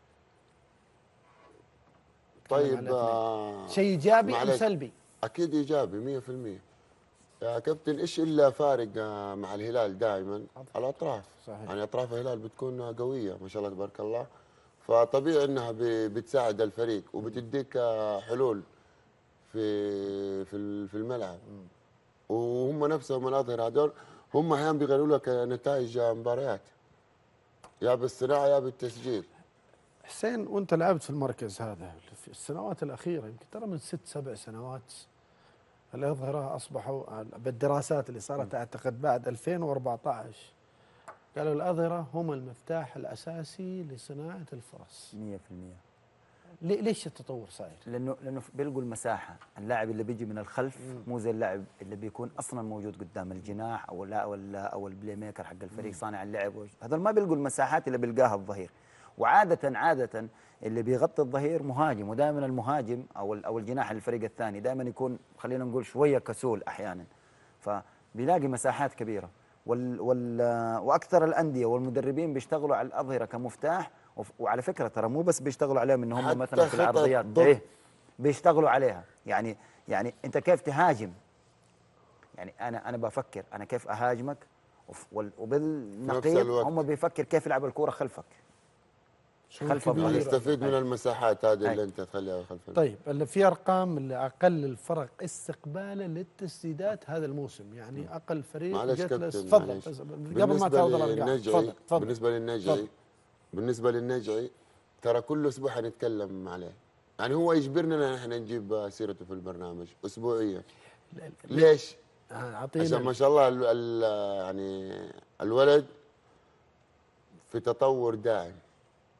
طيب آه شيء ايجابي ام سلبي؟ اكيد ايجابي مئة في المئة يا كابتن. ايش الا فارق آه مع الهلال دائما الاطراف. صحيح. يعني اطراف الهلال بتكون قويه ما شاء الله تبارك الله، فطبيعي انها بتساعد الفريق وبتديك آه حلول في في في الملعب. وهم نفسهم الاظهر هذول هم احيانا بيغيروا لك نتائج مباريات يا بالصناعه يا بالتسجيل. حسين وانت لعبت في المركز هذا في السنوات الاخيره، يمكن ترى من ست سبع سنوات الاظهره اصبحوا بالدراسات اللي صارت اعتقد بعد ألفين وأربعة عشر قالوا الاظهره هم المفتاح الاساسي لصناعه الفرص. مئة في المئة. ليش التطور صاير؟ لانه لانه بيلقوا المساحه، اللاعب اللي بيجي من الخلف مو زي اللاعب اللي بيكون اصلا موجود قدام الجناح او لا او او البلاي ميكر حق الفريق صانع اللعب، هذول ما بيلقوا المساحات اللي بيلقاها الظهير. وعاده عاده اللي بيغطي الظهير مهاجم، ودائما المهاجم او او الجناح الفريق الثاني دائما يكون خلينا نقول شويه كسول احيانا، فبيلاقي مساحات كبيره. وال وال واكثر الانديه والمدربين بيشتغلوا على الاظهره كمفتاح. وعلى فكره ترى مو بس بيشتغلوا عليهم ان هم مثلا في العرضيات، ايه بيشتغلوا عليها. يعني يعني انت كيف تهاجم، يعني انا انا بفكر انا كيف اهاجمك، وبالنقيض هم بيفكر كيف يلعب الكوره خلفك خلف الظهير، يستفيد من المساحات هذه اللي انت تخليها خلف. طيب اللي في ارقام اللي اقل الفرق استقبالا للتسديدات هذا الموسم، يعني اقل فريق جت. تفضل قبل ما تفضل الارقام. تفضل تفضل. بالنسبه للنجعي بالنسبه للنجعي ترى كل اسبوع حنتكلم عليه، يعني هو يجبرنا نحن نجيب سيرته في البرنامج اسبوعيا. ليش؟ عشان ما شاء الله ال ال يعني الولد في تطور دائم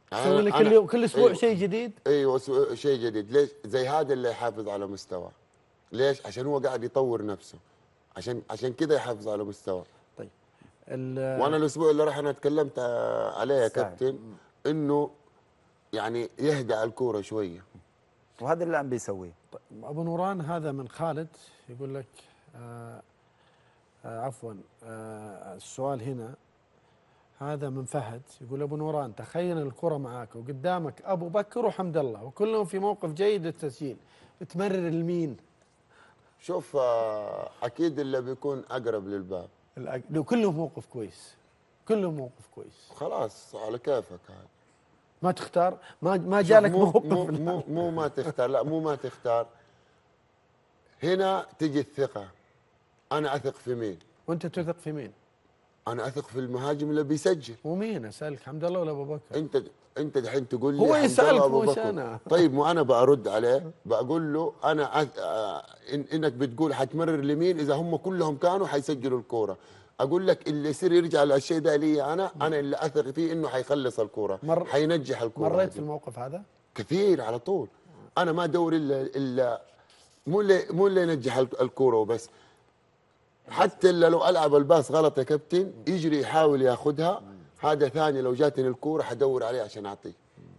تسوي لي كل يوم كل اسبوع أيوه شيء جديد. ايوه شيء جديد. ليش؟ زي هذا اللي يحافظ على مستوى. ليش؟ عشان هو قاعد يطور نفسه، عشان عشان كذا يحافظ على مستوى. طيب وانا الاسبوع اللي راح انا تكلمت عليه يا كابتن انه يعني يهدى على الكوره شويه، وهذا اللي عم بيسويه. طيب ابو نوران هذا من خالد يقول لك آه آه عفوا آه السؤال هنا هذا من فهد يقول ابو نوران تخيل الكره معاك وقدامك ابو بكر وحمد الله وكلهم في موقف جيد للتسجيل، بتمرر لمين؟ شوف آه اكيد اللي بيكون اقرب للباب. لو كلهم موقف كويس، كلهم موقف كويس خلاص على كيفك هذا. ما تختار، ما ما جالك مو موقف مو, مو مو ما تختار، لا مو ما تختار. هنا تجي الثقة. أنا أثق في مين؟ وأنت تثق في مين؟ أنا أثق في المهاجم اللي بيسجل. ومين أسألك حمد الله ولا أبو بكر؟ أنت أنت الحين تقول لي هو يسألك أبو مش بكر. أنا. طيب مو أنا برد عليه بقول له أنا أث... آه إن إنك بتقول حتمرر لمين إذا هم كلهم كانوا حيسجلوا الكورة. أقول لك اللي يصير يرجع للشيء ده لي أنا أنا اللي أثق فيه إنه حيخلص الكورة، مر... حينجح الكورة. مريت في الموقف هذا؟ كثير على طول. أنا ما أدور إلا إلا مو اللي مو اللي ينجح الكورة وبس، حتى إلا لو ألعب الباس غلط يا كابتن يجري يحاول ياخذها، هذا ثاني لو جاتني الكورة حدور عليه عشان أعطيه.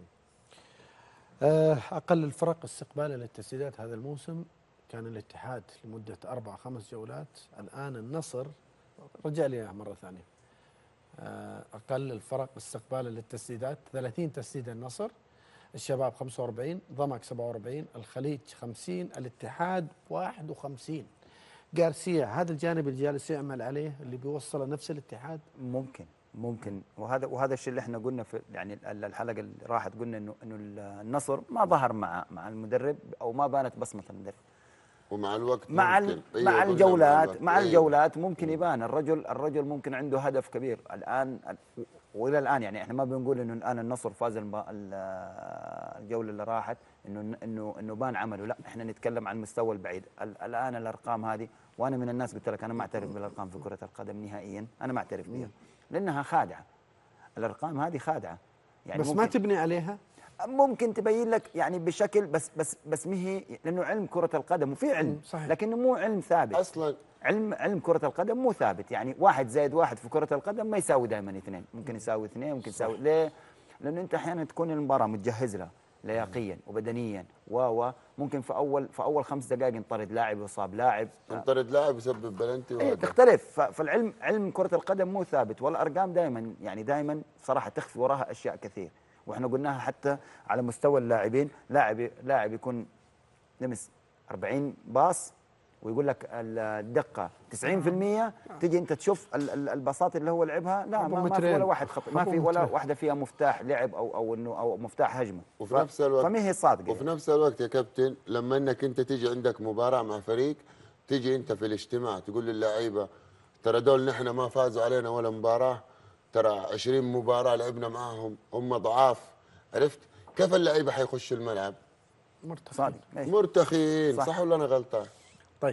أقل الفرق استقبالا للتسديدات هذا الموسم كان الاتحاد لمدة أربع خمس جولات، الآن النصر رجع لي مرة ثانية. أقل الفرق استقبالا للتسديدات ثلاثين تسديدة النصر، الشباب خمسة وأربعين، ضمك سبعة وأربعين، الخليج خمسين، الاتحاد واحد وخمسين. غارسيا هذا الجانب اللي جالس يعمل عليه اللي بيوصله نفس الاتحاد. ممكن ممكن وهذا وهذا الشيء اللي احنا قلنا في يعني الحلقه اللي راحت قلنا انه انه النصر ما ظهر مع مع المدرب او ما بانت بصمه المدرب. ومع الوقت مع ممكن. مع أيوة الجولات مع, مع أيوة. الجولات ممكن يبان الرجل الرجل ممكن عنده هدف كبير الان والى الان. يعني احنا ما بنقول انه الان النصر فاز الجوله اللي راحت انه انه انه بان عمله، لا احنا نتكلم عن المستوى البعيد. الان الارقام هذه، وانا من الناس قلت لك انا ما اعترف بالارقام في كره القدم نهائيا، انا ما اعترف بها لانها خادعه. الارقام هذه خادعه يعني بس ما تبني عليها. ممكن تبين لك يعني بشكل بس بس بس ما هي، لانه علم كره القدم وفي علم صحيح. لكنه مو علم ثابت اصلا. علم علم كره القدم مو ثابت. يعني واحد زائد واحد في كره القدم ما يساوي دائما اثنين، ممكن يساوي اثنين ممكن يساوي. ليه؟ لانه انت احيانا تكون المباراه متجهز لها لياقيا وبدنيا و ممكن في اول في اول خمس دقائق ينطرد لاعب ويصاب لاعب، ينطرد لاعب يسبب بلنتي. ايه تختلف. فالعلم علم كره القدم مو ثابت، والارقام دائما يعني دائما صراحه تخفي وراها اشياء كثير، واحنا قلناها حتى على مستوى اللاعبين. لاعب لاعب يكون لمس أربعين باص ويقول لك الدقه تسعين بالمئة، تجي انت تشوف الباصات اللي هو لعبها لا ما, ما في ولا واحد خط، ما في ولا واحده فيها مفتاح لعب او او انه او مفتاح هجمه. وفي نفس الوقت فما هي صادقه. وفي نفس الوقت يا كابتن لما انك انت تيجي عندك مباراه مع فريق، تيجي انت في الاجتماع تقول للعيبه ترى دول نحن ما فازوا علينا ولا مباراه، ترى عشرين مباراه لعبنا معاهم هم ضعاف. عرفت كيف اللعيبه حيخشوا الملعب؟ مرتخين مرتخين صح, صح ولا انا غلطان؟ طيب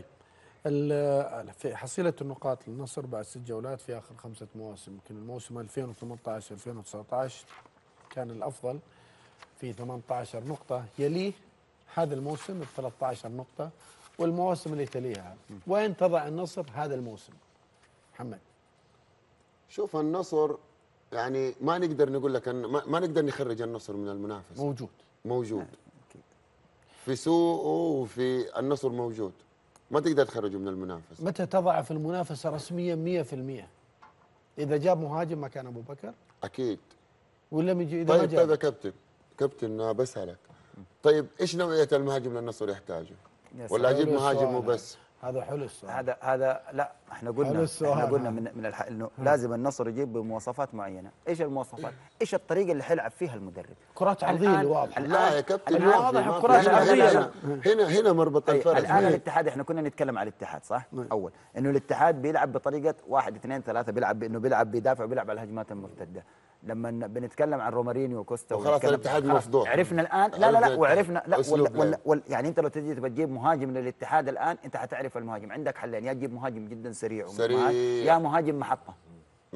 في حصيله النقاط للنصر بعد ست جولات في اخر خمسه مواسم، يمكن الموسم ألفين وثمانية عشر ألفين وتسعة عشر كان الافضل في ثمانية عشر نقطه، يليه هذا الموسم ب ثلاثة عشر نقطه والمواسم اللي تليها. وين تضع النصر هذا الموسم؟ محمد شوف النصر يعني ما نقدر نقول لك أن ما, ما نقدر نخرج النصر من المنافسه. موجود موجود في سوءه وفي النصر موجود، ما تقدر تخرجه من المنافسه. متى تضع في المنافسه رسميا مئة بالمئة؟ اذا جاب مهاجم مكان ابو بكر؟ اكيد. ولا يجي اذا طيب ما جاب؟ طيب يا كابتن كابتن بسألك، طيب ايش نوعيه المهاجم اللي النصر يحتاجه؟ ولا اجيب مهاجم وبس؟ هذا حلو السؤال. هذا هذا لا احنا قلنا احنا قلنا من من الحق انه لازم النصر يجيب بمواصفات معينه. ايش المواصفات؟ ايش الطريقه اللي حيلعب فيها المدرب؟ كرات عرضيه واضحه. لا يا كابتن واضحه كرات عرضيه. هنا هنا مربط الفرس. الان الاتحاد احنا كنا نتكلم على الاتحاد صح؟ اول انه الاتحاد بيلعب بطريقه واحد اثنين ثلاثه، بيلعب انه بيلعب بيدافع وبيلعب على الهجمات المرتده. لما بنتكلم عن رومارينيو وكوستا وخلاص الاتحاد مفضوح. عرفنا الان لا لا لا وعرفنا لا ولا ولا ولا يعني انت لو تجي تبغى تجيب مهاجم للاتحاد الان انت حتعرف المهاجم. عندك حلين، يا تجيب مهاجم جدا سريع, سريع يا مهاجم محطه.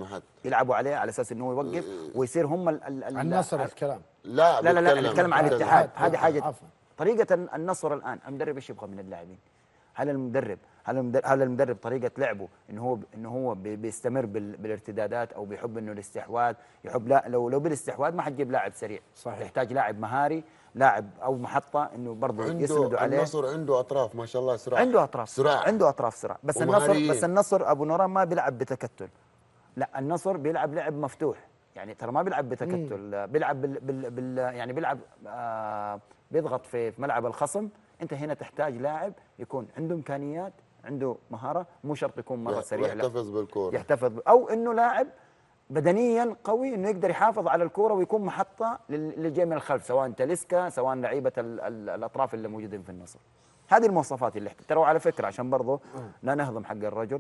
محط يلعبوا عليه على اساس انه يوقف ويصير هم ال ال ال النصر الكلام لا لا لا لا بتكلم- نتكلم عن بتكلم. الاتحاد. هذه عفواً، حاجه عفواً. طريقه النصر الان المدرب ايش يبغى من اللاعبين؟ هل المدرب هل المدرب, هل المدرب طريقه لعبه انه هو انه هو بي- بيستمر بال- بالارتدادات او بيحب انه الاستحواذ يحب؟ لا، لو لو بالاستحواذ ما حتجيب لاعب سريع، صحيح. يحتاج لاعب مهاري، لاعب او محطه انه برضه يسندوا عنده عليه. النصر عنده اطراف ما شاء الله سرعه عنده اطراف سرعه عنده اطراف سرعه، بس النصر ومهاريين. بس النصر ابو نوران ما بيلعب بتكتل. لا، النصر بيلعب لعب مفتوح، يعني ترى ما بيلعب بتكتل، بيلعب بال, بال, بال يعني بيلعب آه بيضغط في في ملعب الخصم. انت هنا تحتاج لاعب يكون عنده امكانيات، عنده مهاره، مو شرط يكون مره سريع، لا يحتفظ بالكوره يحتفظ ب- او انه لاعب بدنيا قوي انه يقدر يحافظ على الكوره ويكون محطه لل- اللي جاي من الخلف، سواء تاليسكا سواء لعيبه ال ال الاطراف اللي موجودين في النصر. هذه المواصفات اللي احت- ترى على فكره عشان برضه لا نهضم حق الرجل،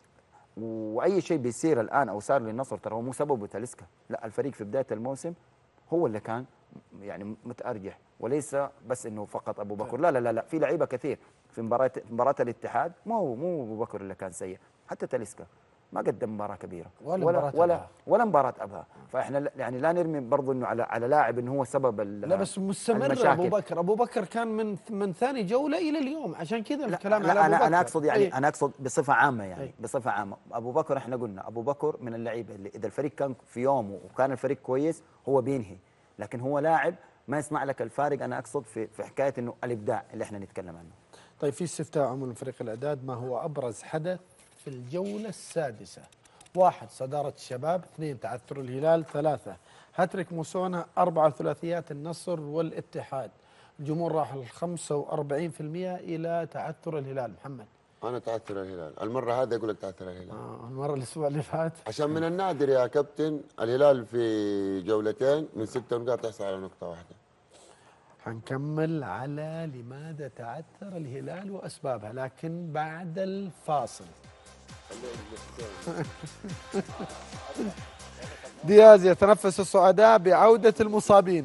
واي شيء بيصير الان او صار للنصر ترى هو مو سببه تاليسكا، لا، الفريق في بدايه الموسم هو اللي كان يعني متارجح، وليس بس انه فقط ابو بكر، لا لا لا, لا. في لعيبه كثير في مباراه مباراه الاتحاد، مو مو ابو بكر اللي كان سيء، حتى تاليسكا ما قدم مباراه كبيره ولا ولا مباراة ولا, أبها. ولا مباراه ابها، فاحنا لا- يعني لا نرمي برضه انه على على لاعب انه هو سبب ال- لا بس مستمر المشاكل. ابو بكر ابو بكر كان من من ثاني جوله الى اليوم، عشان كذا الكلام لا على ابو انا بكر. انا اقصد يعني أي. انا اقصد بصفه عامه يعني أي. بصفه عامه ابو بكر احنا قلنا ابو بكر من اللعيبه اللي اذا الفريق كان في يومه وكان الفريق كويس هو بينهي، لكن هو لاعب ما يصنع لك الفارق. انا اقصد في في حكايه انه الابداع اللي احنا نتكلم عنه. طيب في استفتاء عموما فريق الاعداد، ما هو ابرز حدث في الجوله السادسه؟ واحد صداره الشباب، اثنين تعثر الهلال، ثلاثه هاتريك موسونا، اربعه ثلاثيات النصر والاتحاد. الجمهور راح ال خمسة وأربعين بالمئة الى تعثر الهلال. محمد انا تعثر الهلال المره هذه اقول لك تعثر الهلال. آه المره الاسبوع اللي فات عشان من النادر يا كابتن الهلال في جولتين من ست نقاط يحصل على نقطه واحده. حنكمل على لماذا تعثر الهلال واسبابها، لكن بعد الفاصل. دياز يتنفس السعداء بعودة المصابين.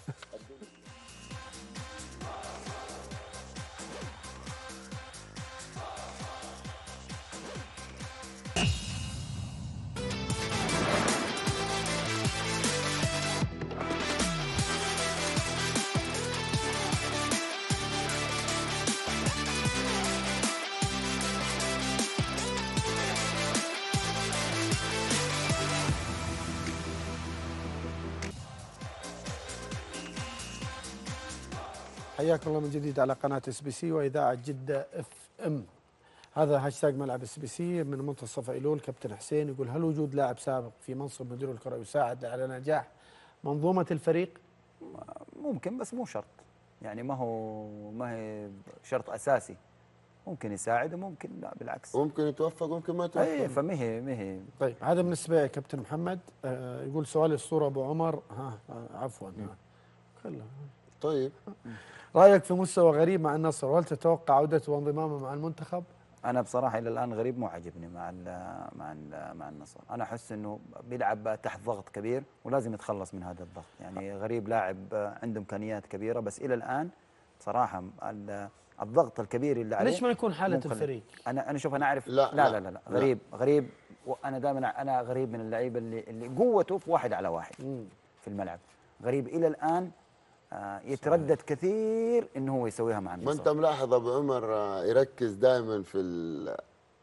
حياكم الله من جديد على قناة اس بي سي وإذاعة جدة اف ام. هذا هاشتاج ملعب اس بي سي من منتصف ايلول. كابتن حسين يقول: هل وجود لاعب سابق في منصب مدير الكرة يساعد على نجاح منظومة الفريق؟ ممكن بس مو شرط، يعني ما هو ما هي شرط اساسي، ممكن يساعد وممكن لا بالعكس، ممكن يتوفق وممكن ما يتوفق. اي فما هي ما هي طيب هذا بالنسبة يا كابتن محمد. آه يقول سؤال الصورة ابو عمر. ها آه عفوا كله. طيب رايك في مستوى غريب مع النصر، وهل تتوقع عودته وانضمامه مع المنتخب؟ انا بصراحه الى الان غريب مو عاجبني مع ال مع ال مع النصر، انا احس انه بيلعب تحت ضغط كبير ولازم يتخلص من هذا الضغط، يعني غريب لاعب عنده امكانيات كبيره بس الى الان بصراحه الضغط الكبير اللي عليه. ليش ما يكون حاله ممكن. الفريق؟ انا انا شوف انا اعرف لا لا لا, لا لا, لا غريب لا. غريب وانا دائما انا غريب من اللعيبه اللي اللي قوته في واحد على واحد مم. في الملعب. غريب الى الان آه يتردد صحيح. كثير انه هو يسويها مع النصر. ما انت ملاحظ ابو عمر آه يركز دائما في ال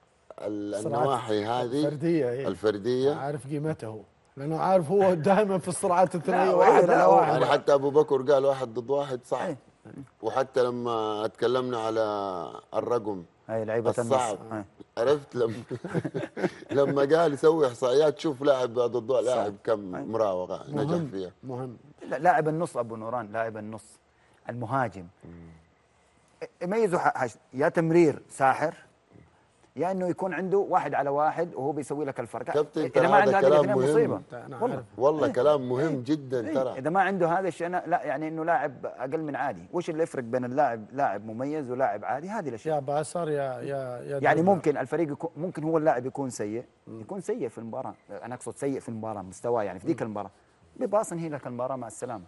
النواحي هذه الفرديه. إيه؟ الفرديه عارف قيمته لانه عارف هو دائما في الصراعات الثنائيه واحد على واحد. يعني حتى ابو بكر قال واحد ضد واحد صح. وحتى لما تكلمنا على الرقم هاي لعيبه الصعب عرفت لما لما قال يسوي احصائيات شوف لاعب ضد لاعب كم مراوغه نجح فيها. مهم. لاعب النص ابو نوران لاعب النص المهاجم يميزه يا تمرير ساحر يا انه يكون عنده واحد على واحد وهو بيسوي لك الفرق. اذا ما عنده هذا كلام مهم والله والله ايه. كلام مهم ايه. جدا ايه. ترى اذا ما عنده هذا الشيء أنا لا يعني انه لاعب اقل من عادي. وش اللي يفرق بين اللاعب لاعب مميز ولاعب عادي؟ هذه الاشياء. يا باسر يا يا, يا يعني ممكن الفريق يكون ممكن هو اللاعب يكون سيء يكون سيء في المباراه، انا اقصد سيء في المباراه مستواه يعني في ذيك المباراه بباص انهي لك المباراه مع السلامه.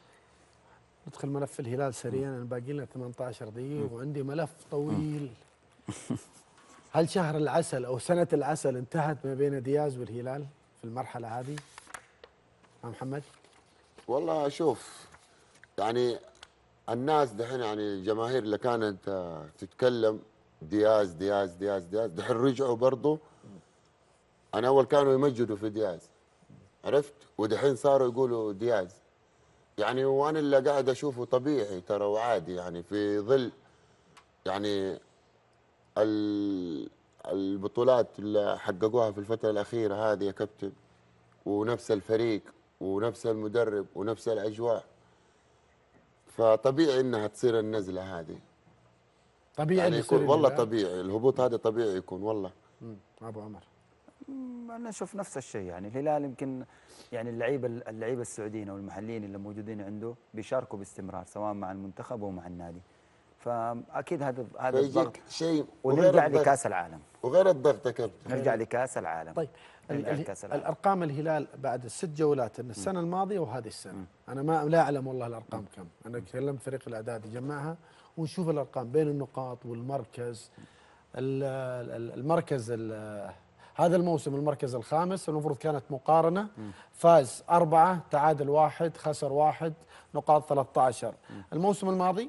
ندخل ملف الهلال سريعا، باقي لنا ثمانية عشر دقيقه وعندي ملف طويل. هل شهر العسل او سنه العسل انتهت ما بين دياز والهلال في في المرحله هذه مع محمد؟ والله شوف، يعني الناس دحين، يعني الجماهير اللي كانت آه، تتكلم دياز دياز دياز دياز دحين رجعوا برضو. انا اول كانوا يمجدوا في دياز، عرفت، ودحين صاروا يقولوا دياز. يعني وانا اللي قاعد اشوفه طبيعي ترى وعادي، يعني في ظل يعني ال- البطولات اللي حققوها في الفتره الاخيره هذه يا كابتن، ونفس الفريق ونفس المدرب ونفس الاجواء، فطبيعي انها تصير النزله هذه. طبيعي يعني يصير يكون والله الهلال؟ طبيعي الهبوط هذا طبيعي يكون والله. مم. ابو عمر. مم، انا اشوف نفس الشيء. يعني الهلال يمكن يعني اللعيبه اللعيبه السعوديين او المحليين اللي موجودين عنده بيشاركوا باستمرار سواء مع المنتخب او مع النادي، فاكيد هذا هذا فيجيك الضغط شيء ونرجع وغير الضغط. لكاس العالم. وغير الضغط يا كابتن نرجع لكاس العالم. طيب نرجع ال- لكاس العالم. الارقام الهلال بعد الست جولات ان السنه الماضيه وهذه السنه، انا ما لا اعلم والله الارقام كم، انا كلمت فريق الاعداد يجمعها ونشوف الارقام بين النقاط والمركز. ال- ال- المركز ال- هذا الموسم المركز الخامس، المفروض كانت مقارنه، فاز أربعة تعادل واحد خسر واحد، نقاط ثلاثة عشر. الموسم الماضي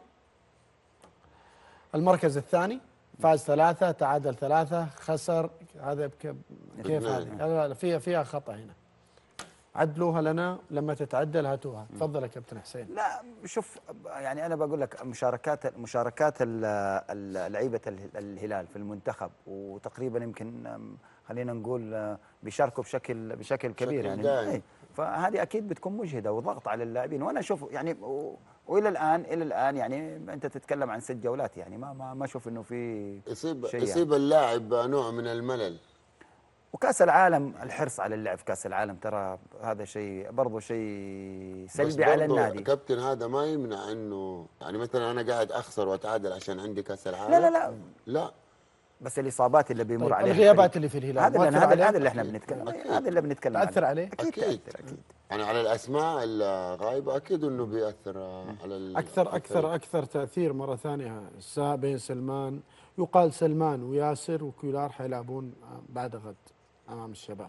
المركز الثاني، فاز ثلاثة تعادل ثلاثة خسر، هذا بك- كيف هذه؟ لا لا فيها فيها خطأ هنا. عدلوها لنا لما تتعدل هاتوها. تفضل يا كابتن حسين. لا شوف، يعني انا بقول لك مشاركات مشاركات ال- ال- لعيبه ال- الهلال في المنتخب، وتقريبا يمكن أم، خلينا نقول آه، بيشاركوا بشكل بشكل كبير بشكل يعني دائم. إيه، فهذه اكيد بتكون مجهده وضغط على اللاعبين. وانا اشوف يعني و- والى الان الى الان يعني انت تتكلم عن ست جولات، يعني ما ما ما اشوف انه في يصيب شيء يصيب يعني. اللاعب نوع من الملل. وكاس العالم، الحرص على اللعب في كاس العالم ترى هذا شيء برضه شيء سلبي بس على برضو النادي. كابتن هذا ما يمنع انه يعني مثلا انا قاعد اخسر واتعادل عشان عندي كاس العالم. لا لا لا لا بس الاصابات اللي بيمر طيب عليها الغيابات الفريق. اللي في الهلال هذا اللي مؤثر هذا عليه؟ هذا اللي احنا بنتكلم هذا اللي بنتكلم تأثر عليه؟ اكيد أكيد. تأثر اكيد. يعني على الاسماء الغايبه اكيد انه بياثر آه، على ال- اكثر اكثر اكثر تاثير مره ثانيه الساعه بين سلمان، يقال سلمان وياسر وكولار حيلعبون بعد غد امام الشباب.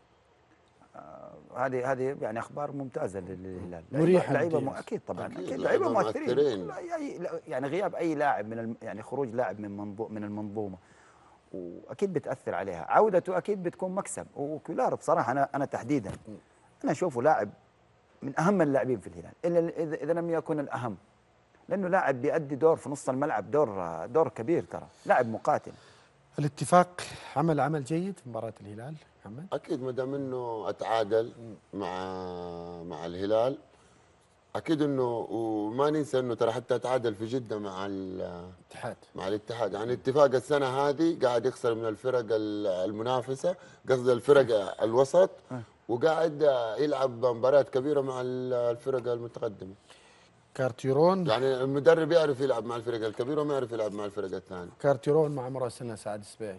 هذه هذه يعني اخبار ممتازه للهلال. مريحة لعيبه للجهاز. م- اكيد طبعا أكيد، اكيد لعيبة لعيبه مؤثرين. مؤثرين. لا- أي- لا- يعني غياب اي لاعب من الم يعني خروج لاعب من منظو من المنظومه واكيد بتاثر عليها. عودته اكيد بتكون مكسب. وكولار بصراحه انا انا تحديدا انا اشوفه لاعب من اهم اللاعبين في الهلال، الا اذا إذا لم يكن الاهم، لانه لاعب بيأدي دور في نص الملعب، دور دور كبير ترى، لاعب مقاتل. الاتفاق عمل عمل جيد في مباراه الهلال محمد. اكيد ما دام انه اتعادل مع مع الهلال، اكيد انه وما ننسى انه ترى حتى اتعادل في جده مع الاتحاد مع الاتحاد. يعني اتفاق السنه هذه قاعد يخسر من الفرق ال- المنافسه، قصدي الفرق الوسط، وقاعد يلعب مباريات كبيره مع ال- الفرق المتقدمه. كارتيرون يعني المدرب يعرف يلعب مع الفرق الكبيره وما يعرف يلعب مع الفرق الثانيه. كارتيرون مع مراسلنا سعد السبيعي.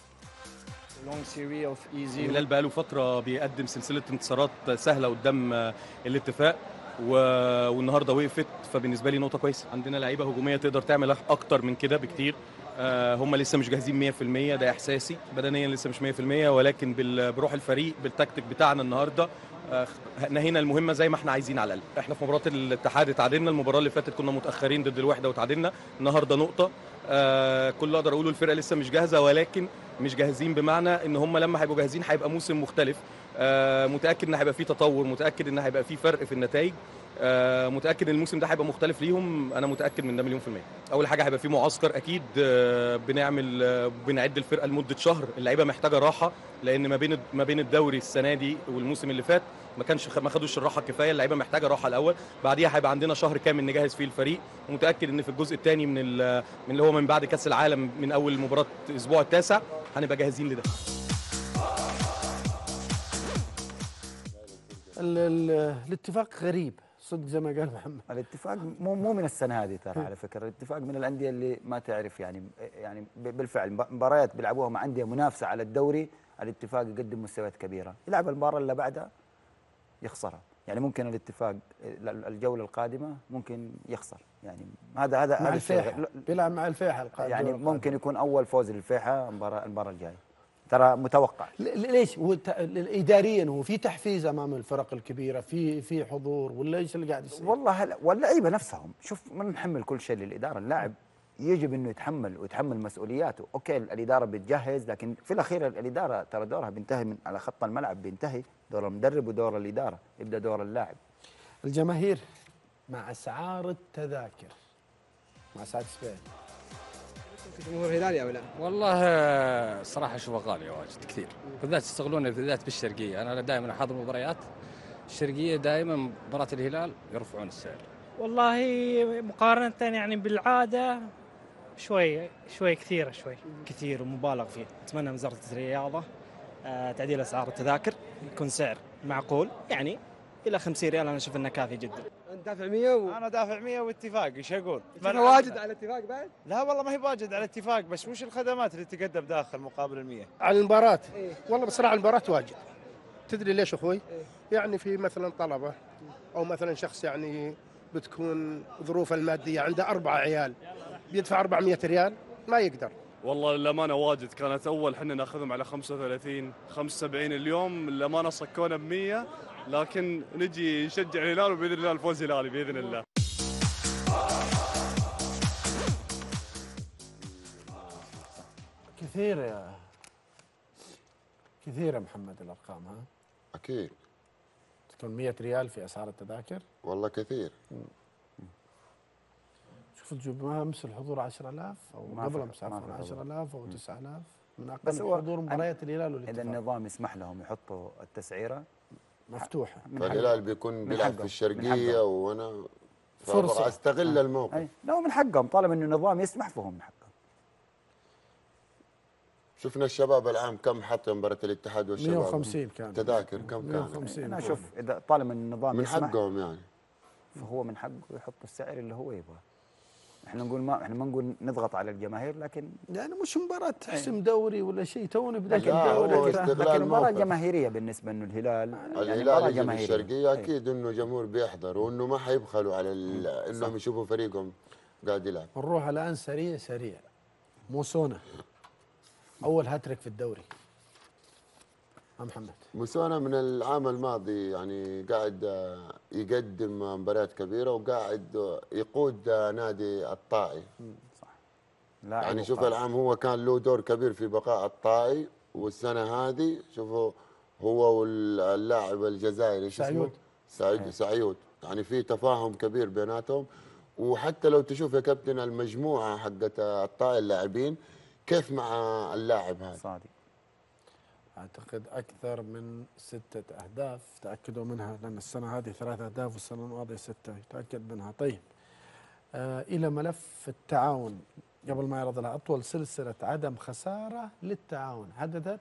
الهلال بقاله فتره بيقدم سلسله انتصارات سهله قدام آه، الاتفاق و... والنهارده وقفت، فبالنسبه لي نقطه كويسه. عندنا لعيبه هجوميه تقدر تعمل اكتر من كده بكتير. آه، هم لسه مش جاهزين مية في المية، ده احساسي. بدنيا لسه مش مية في المية، ولكن بال... بروح الفريق بالتكتيك بتاعنا النهارده آه، نهينا المهمه زي ما احنا عايزين. على الاقل احنا في مباراه الاتحاد اتعادلنا، المباراه اللي فاتت كنا متاخرين ضد الوحده وتعادلنا، النهارده نقطه. آه، كل اللي اقدر اقوله الفرقه لسه مش جاهزه، ولكن مش جاهزين بمعنى ان هم لما هيبقوا جاهزين هيبقى موسم مختلف. آه، متاكد ان هيبقى فيه تطور، متاكد ان هيبقى فيه فرق في النتائج. آه، متاكد ان الموسم ده هيبقى مختلف ليهم، انا متاكد من ده مليون في الميه. اول حاجه هيبقى فيه معسكر اكيد، آه، بنعمل آه، بنعد الفرقه لمده شهر. اللعيبه محتاجه راحه، لان ما بين ما بين الدوري السنه دي والموسم اللي فات ما كانش ما خدوش الراحه الكفايه. اللعيبه محتاجه راحه الاول، بعديها هيبقى عندنا شهر كامل نجهز فيه الفريق. ومتاكد ان في الجزء الثاني من ال- من اللي هو من بعد كاس العالم، من اول مباراه الاسبوع التاسع هنبقى جاهزين لده. ال- ال- الاتفاق غريب صدق زي ما قال محمد. الاتفاق مو مو من السنه هذه ترى على فكره. الاتفاق من الانديه اللي ما تعرف يعني يعني بالفعل مباريات بيلعبوها مع انديه منافسه على الدوري، الاتفاق يقدم مستويات كبيره، يلعب المباراه اللي بعدها يخسرها. يعني ممكن الاتفاق الجوله القادمه ممكن يخسر. يعني هذا هذا مع هذا الفيحة الشيء. بيلعب مع الفيحة القادمة. يعني ممكن يكون اول فوز للفيحة المباراه المباراه الجايه. ترى متوقع. ليش هو اداريا هو في تحفيز امام الفرق الكبيره، في في حضور، ولا ايش اللي قاعد يصير؟ والله هلا واللعيبه نفسهم، شوف ما نحمل كل شيء للاداره، اللاعب يجب انه يتحمل ويتحمل مسؤولياته، اوكي الاداره بتجهز، لكن في الاخير الاداره ترى دورها بينتهي من على خط الملعب، بينتهي دور المدرب ودور الاداره، يبدا دور اللاعب. الجماهير مع اسعار التذاكر، مع سعد سبيل. جمهور هلالي او لا؟ والله صراحه اشوفها غاليه واجد كثير، بالذات يستغلون بالذات بالشرقيه، انا دائما احضر مباريات الشرقيه، دائما مباراه الهلال يرفعون السعر. والله مقارنه يعني بالعاده شوي شوي كثيره شوي كثير ومبالغ فيه. اتمنى من وزاره الرياضه آه تعديل اسعار التذاكر، يكون سعر معقول يعني الى خمسين ريال، انا اشوف انه كافي جدا. انت دافع مية و... انا دافع مية واتفاق، ايش اقول؟ ما واجد على اتفاق بعد؟ لا والله ما هي واجد على اتفاق، بس وش الخدمات اللي تقدم داخل مقابل المية؟ على المباراة إيه؟ والله بصراحة المباراة واجد. تدري ليش اخوي؟ إيه؟ يعني في مثلا طلبة او مثلا شخص يعني بتكون ظروفه المادية عنده أربعة عيال بيدفع أربعمية ريال ما يقدر. والله الأمانة واجد، كانت أول حنا ناخذهم على خمسة وثلاثين خمسة وسبعين، اليوم الأمانة صكونا ب مية، لكن نجي نشجع الهلال وبإذن الله الفوز هلالي بإذن الله. كثير يا كثير يا محمد الأرقام، ها؟ أكيد تكون مية ريال في أسعار التذاكر؟ والله كثير. شوف تجيب امس الحضور عشرة آلاف او قبل امس عفوا عشرة آلاف او تسعة آلاف من اقل بس هو حضور مباريات الهلال والاتفاق. اذا النظام يسمح لهم يحطوا التسعيره مفتوحه، فالهلال بيكون بيلعب في الشرقيه وانا فرصه استغل الموقف. أي. لا من حقهم طالما انه النظام يسمح فهم من حقهم. شفنا الشباب العام كم حط مباراه الاتحاد والشباب؟ مية وخمسين كان تذاكر كم مية وخمسين كان؟ انا اشوف اذا طالما النظام من يسمح حقهم يعني، فهو من حقه يحط السعر اللي هو يبغاه. احنا نقول ما احنا ما نقول نضغط على الجماهير، لكن يعني مش مباراه تحسم دوري ولا شيء، توني بدايه الدوري، لكن مباراه جماهيريه بالنسبه انه الهلال الهلال يجي في الشرقيه اكيد انه جمهور بيحضر، وانه ما حيبخلوا على انهم يشوفوا فريقهم قاعد يلعب. نروح الان سريع سريع. موسونا اول هاتريك في الدوري. محمد موسونا من العام الماضي يعني قاعد يقدم مباريات كبيره، وقاعد يقود نادي الطائي. صح. يعني شوف العام هو كان له دور كبير في بقاء الطائي، والسنه هذه شوفوا هو واللاعب الجزائري شو اسمه؟ سعيد سعيود، يعني في تفاهم كبير بيناتهم. وحتى لو تشوف يا كابتن المجموعه حقت الطائي اللاعبين كيف مع اللاعب هذا. صادق. اعتقد اكثر من ستة اهداف تاكدوا منها، لان السنه هذه ثلاث اهداف والسنه الماضيه سته، يتاكد منها. طيب آه الى ملف التعاون قبل ما يعرض لها اطول سلسله عدم خساره للتعاون حدثت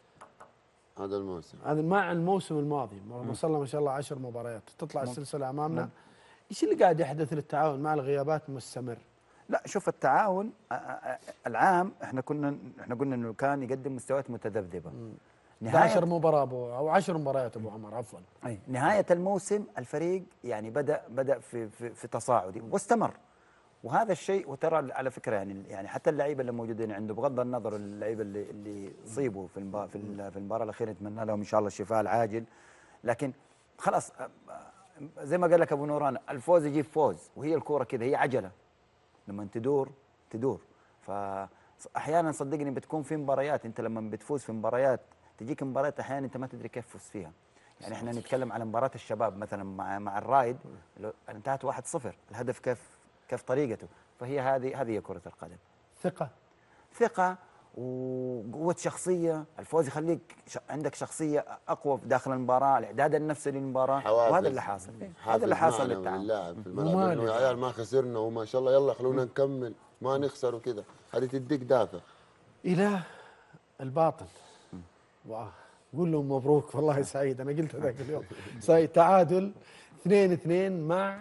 هذا الموسم، هذا مع الموسم الماضي، وصلنا ما شاء الله عشر مباريات، تطلع السلسله امامنا. ايش اللي قاعد يحدث للتعاون مع الغيابات مستمر؟ لا شوف التعاون العام احنا كنا احنا قلنا انه كان يقدم مستويات متذبذبه. نهايه عشر مباراه ابو او عشر مباريات ابو عمر عفوا. اي نهايه الموسم الفريق يعني بدا بدا في في, في تصاعدي واستمر، وهذا الشيء. وترى على فكره يعني يعني حتى اللعيبه اللي موجودين عنده بغض النظر اللعيبه اللي اللي صيبوا في المباراه في المباراه الاخيره نتمنى لهم ان شاء الله الشفاء العاجل، لكن خلاص زي ما قال لك ابو نوران الفوز يجيب فوز، وهي الكوره كذا هي عجله لما تدور تدور. فاحيانا صدقني بتكون في مباريات انت لما بتفوز في مباريات تجيك مباريات احيانا انت ما تدري كيف فوز فيها. يعني احنا نتكلم على مباراه الشباب مثلا مع مع الرايد انتهت واحد صفر، الهدف كيف كيف طريقته. فهي هذه هذه هي كره القدم. ثقه ثقه وقوه شخصيه، الفوز يخليك عندك شخصيه اقوى داخل المباراه، الاعداد النفسي للمباراه، وهذا اللي حاصل. هذا اللي حاصل للتعاون. اللاعب في الملعب انه يا عيال ما خسرنا وما شاء الله يلا خلونا نكمل ما نخسر وكذا، هذه تديك دافع. الى الباطن. واه قول لهم مبروك والله سعيد، انا قلت ذاك اليوم سعيد تعادل اثنين اثنين مع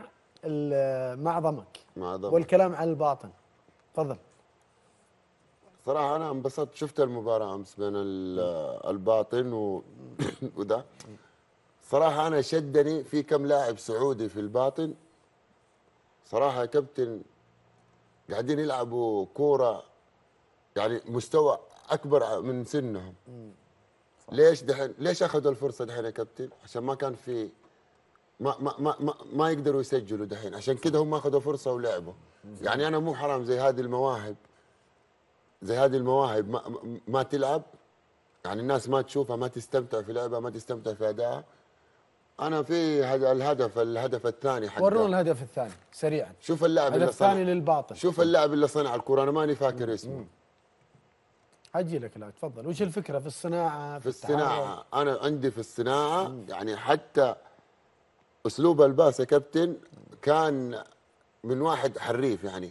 مع ضمك. مع ضمك. والكلام عن الباطن تفضل. صراحة أنا انبسطت، شفت المباراة أمس بين الباطن و... وده. صراحة أنا شدني في كم لاعب سعودي في الباطن صراحة يا كابتن، قاعدين يلعبوا كورة يعني مستوى اكبر من سنهم. ليش دحين ليش اخذوا الفرصه دحين يا كابتن؟ عشان ما كان في ما ما ما ما, ما يقدروا يسجلوا دحين، عشان كده هم اخذوا فرصه ولعبوا. يعني انا مو حرام زي هذه المواهب زي هذه المواهب ما, ما تلعب، يعني الناس ما تشوفها، ما تستمتع في لعبها، ما تستمتع في ادائها. انا في هذا الهدف الهدف الثاني حق ورونا الهدف الثاني سريعا. شوف اللاعب اللي الهدف الثاني للباطن. شوف اللاعب اللي صنع الكره، انا ماني فاكر اسمه. اجي لك. لا تفضل. وش الفكره في الصناعه؟ في, في الصناعه انا عندي في الصناعه مم. يعني حتى اسلوب الباص يا كابتن كان من واحد حريف، يعني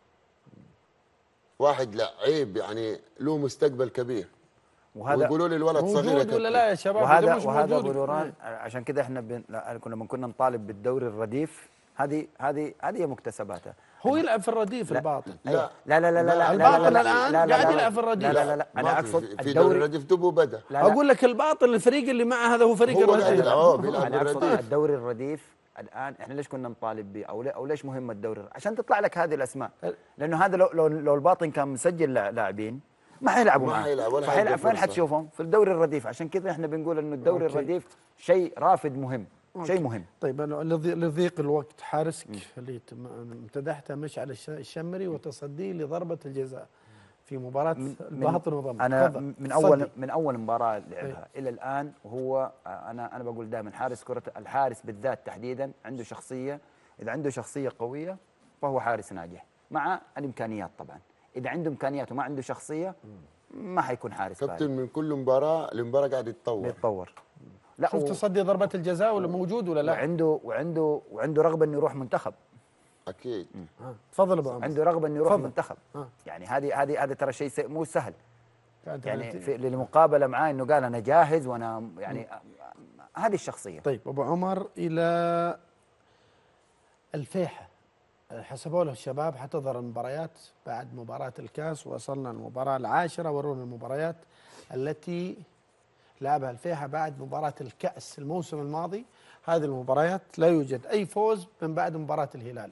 واحد لعيب يعني له مستقبل كبير. وهذا ويقولوا لي الولد صغير موجود ولا لا يا شباب؟ وهذا وهذا بلوران. عشان كده احنا بن... كنا كنا نطالب بالدوري الرديف. هذه هذه هذه مكتسباته. هو يلعب في الرديف لا. الباطن. لا لا لا لا لا الباطن الان قاعد يلعب في الرديف. لا لا لا انا اقصد في الدوري الرديف دبو بدا. اقول لك الباطن الفريق اللي معه هذا هو فريق هو الرديف. هو بيلعب انا اقصد الدوري الرديف الان احنا ليش كنا نطالب به او او ليش مهم الدوري؟ عشان تطلع لك هذه الاسماء، لانه هذا لو لو, لو الباطن كان مسجل لاعبين ما حيلعبوا معاه. ما حيلعب ولا حيلعب. فين حتشوفهم؟ في الدوري الرديف. عشان كذا احنا بنقول انه الدوري أوكي. الرديف شيء رافد مهم. أوكي. شيء مهم. طيب لضيق الوقت حارسك اللي امتدحته مشعل الشمري وتصديه لضربه الجزاء في مباراه الباطن وضم. انا فضل. من اول من اول مباراه لعبها الى الان وهو انا انا بقول دائما حارس كره الحارس بالذات تحديدا عنده شخصيه. اذا عنده شخصيه قويه فهو حارس ناجح مع الامكانيات. طبعا اذا عنده امكانيات وما عنده شخصيه ما حيكون حارس. كابتن من كل مباراه لمباراه قاعد يتطور يتطور. لا شوف و... تصدي ضربه الجزاء ولا موجود ولا لا؟ وعنده وعنده وعنده رغبه انه يروح منتخب. اكيد. تفضل ابو عمر. عنده رغبه انه يروح فضل. منتخب. آه. يعني هذه هذه هذا ترى شيء مو سهل. يعني في للمقابله معاه انه قال انا جاهز وانا يعني هذه الشخصيه. طيب ابو عمر الى الفيحة حسبوا له الشباب حتظهر المباريات بعد مباراة الكاس، وصلنا المباراة العاشرة. ورونا المباريات التي لعبها الفيحة بعد مباراة الكأس الموسم الماضي. هذه المباريات لا يوجد أي فوز من بعد مباراة الهلال.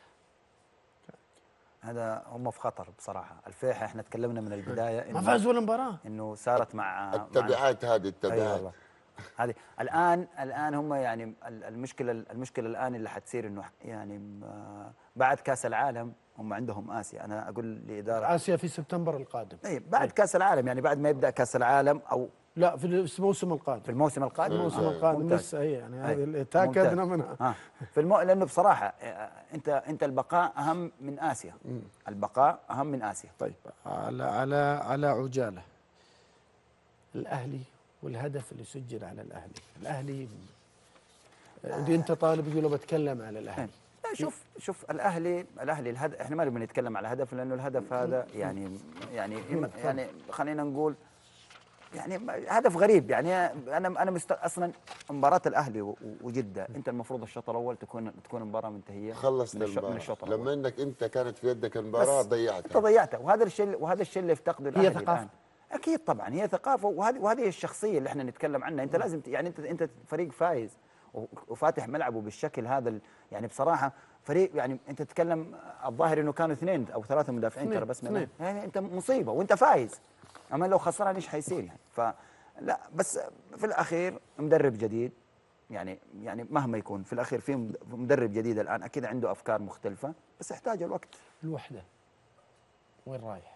هذا هم في خطر بصراحة. الفيحة احنا تكلمنا من البداية ما فاز ولا مباراة، انه صارت مع التبعات هذه التبعات أيوة هذه الان الان هم يعني المشكله المشكله الان اللي حتصير انه يعني بعد كاس العالم هم عندهم اسيا. انا اقول لاداره اسيا في سبتمبر القادم. اي بعد كاس العالم، يعني بعد ما يبدا كاس العالم او لا في الموسم القادم. في الموسم القادم الموسم القادم لسه هي يعني هذه اللي تاكدنا منها. آه. في المو... لانه بصراحه انت انت البقاء اهم من اسيا. م. البقاء اهم من اسيا. طيب على على على عجاله الاهلي والهدف اللي سجل على الاهلي. الاهلي آه. انت طالب يقول بتكلم على الاهلي. لا شوف شوف الاهلي الاهلي الهدف احنا ما نبي نتكلم على الهدف لانه الهدف هذا يعني يعني يعني خلينا نقول يعني هدف غريب. يعني انا انا مست... اصلا مباراه الاهلي وجده انت المفروض الشوط الاول تكون تكون مباراه منتهيه. خلصت من, من الشوط الاول. لما انك انت كانت في يدك المباراه ضيعتها. انت ضيعتها وهذا الشيء وهذا الشيء اللي يفتقده الاهلي. هي ثقافه. اكيد طبعا هي ثقافه وهذه وهذه الشخصيه اللي احنا نتكلم عنها. انت لازم يعني انت انت فريق فايز وفاتح ملعبه بالشكل هذا. يعني بصراحه فريق يعني انت تتكلم الظاهر انه كانوا اثنين او ثلاثه مدافعين ترى بس من يعني انت مصيبه وانت فايز. اما لو خسران ايش حيصير يعني؟ فلا بس في الاخير مدرب جديد يعني يعني مهما يكون في الاخير في مدرب جديد الان اكيد عنده افكار مختلفه بس يحتاج الوقت. الوحده وين رايح؟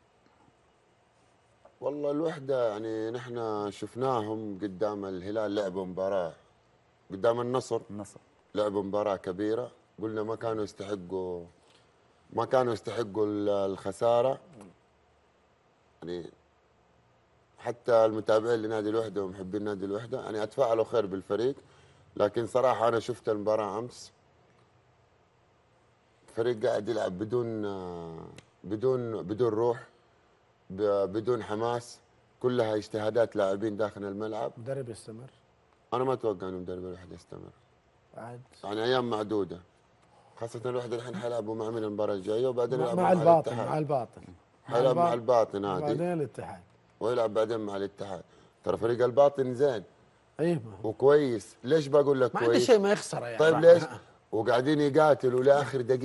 والله الوحده يعني نحن شفناهم قدام الهلال لعبوا مباراه، قدام النصر النصر لعبوا مباراه كبيره، قلنا ما كانوا يستحقوا ما كانوا يستحقوا الخساره. يعني حتى المتابعين لنادي الوحده ومحبين نادي الوحده يعني اتفائلوا خير بالفريق، لكن صراحه انا شفت المباراه امس فريق قاعد يلعب بدون بدون بدون روح، بدون حماس، كلها اجتهادات لاعبين داخل الملعب. مدرب يستمر؟ انا ما اتوقع انه مدرب الوحده يستمر بعد يعني ايام معدوده، خاصه الوحده الحين حيلعبوا مع مين المباراه الجايه وبعدين مع, مع الباطن مع الباطن حيلعب مع الباطن عادي بعدين الاتحاد ويلعب بعدين مع الاتحاد. ترى فريق الباطن زين ايوه وكويس. ليش بقول لك ما كويس؟ ما عنده شيء ما يخسره يعني. طيب ليش؟ وقاعدين يقاتلوا لاخر دقيقه.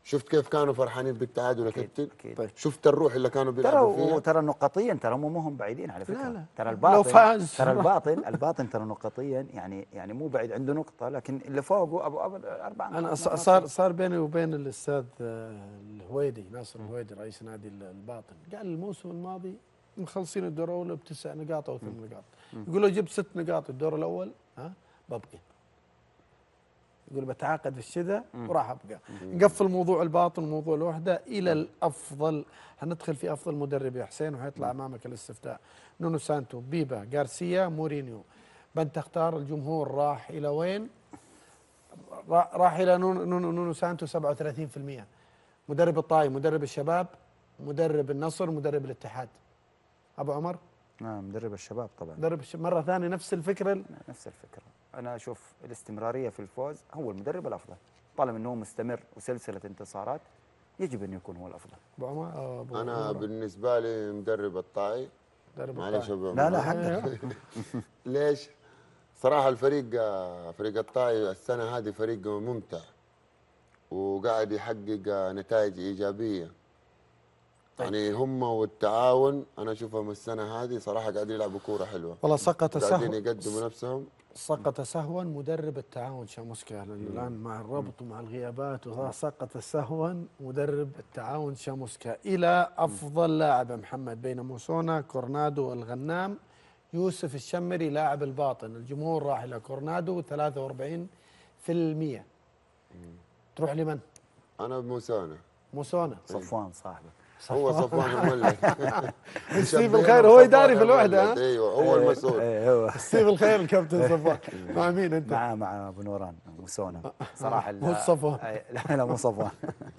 شفت كيف كانوا فرحانين بالتعادل يا كابتن؟ طيب. شفت الروح اللي كانوا بيلعبوا فيها؟ ترى ترى نقطيا ترى مو هم بعيدين على فكره. لا لا. ترى الباطن لو فاز ترى الباطن الباطن ترى نقطيا يعني يعني مو بعيد عنده نقطه، لكن اللي فوقه ابو ابو اربع نقاط. انا صار صار بيني وبين الاستاذ الهويدي ناصر الهويدي رئيس نادي الباطن، قال الموسم الماضي مخلصين الدور الاول بتسع نقاط او ثمان نقاط، يقول لو جبت ست نقاط الدور الاول ها ببقى، يقول بتعاقد في الشتاء وراح ابقى. نقفل موضوع الباطن وموضوع الوحده الى الافضل، حندخل في افضل مدرب يا حسين وحيطلع امامك الاستفتاء. نونو سانتو، بيبا، غارسيا، مورينيو. بنت تختار، الجمهور راح الى وين؟ راح الى نونو, نونو, نونو سانتو سبعة وثلاثين بالمئة. مدرب الطائي، مدرب الشباب، مدرب النصر، مدرب الاتحاد. ابو عمر؟ نعم مدرب الشباب طبعا. مدرب الشباب مره ثانيه نفس الفكره؟ نفس الفكره. انا اشوف الاستمراريه في الفوز هو المدرب الافضل، طالما انه مستمر وسلسله انتصارات يجب ان يكون هو الافضل. ابو عمر أبو انا عمر. بالنسبه لي مدرب الطائي. مدرب معلش الطائي. ابو لا لا حقك. ليش؟ صراحه الفريق فريق الطائي السنه هذه فريق ممتع وقاعد يحقق نتائج ايجابيه. طيب. يعني هم والتعاون انا اشوفهم السنه هذه صراحه قاعدين يلعبوا كوره حلوه. والله سقط سهوا قاعدين يقدموا نفسهم. سقط سهوا مدرب التعاون شاموسكا الان مع الربط ومع الغيابات، وسقط سهوا مدرب التعاون شاموسكا الى افضل لاعب محمد بين موسونا، كورنادو، الغنام، يوسف الشمري لاعب الباطن. الجمهور راح الى كورنادو ثلاثة وأربعين بالمئة. تروح لمن؟ انا بموسونا. موسونا. صفوان صاحبك. هو صفوان المولد. ستيف الخير هو يداري في الوحده. ايوه هو المسؤول. ايوه ستيف الخير الكابتن صفوان. مع مين انت؟ مع مع ابو نوران موسونا صراحه. مو صفوان. لا لا مو صفوان.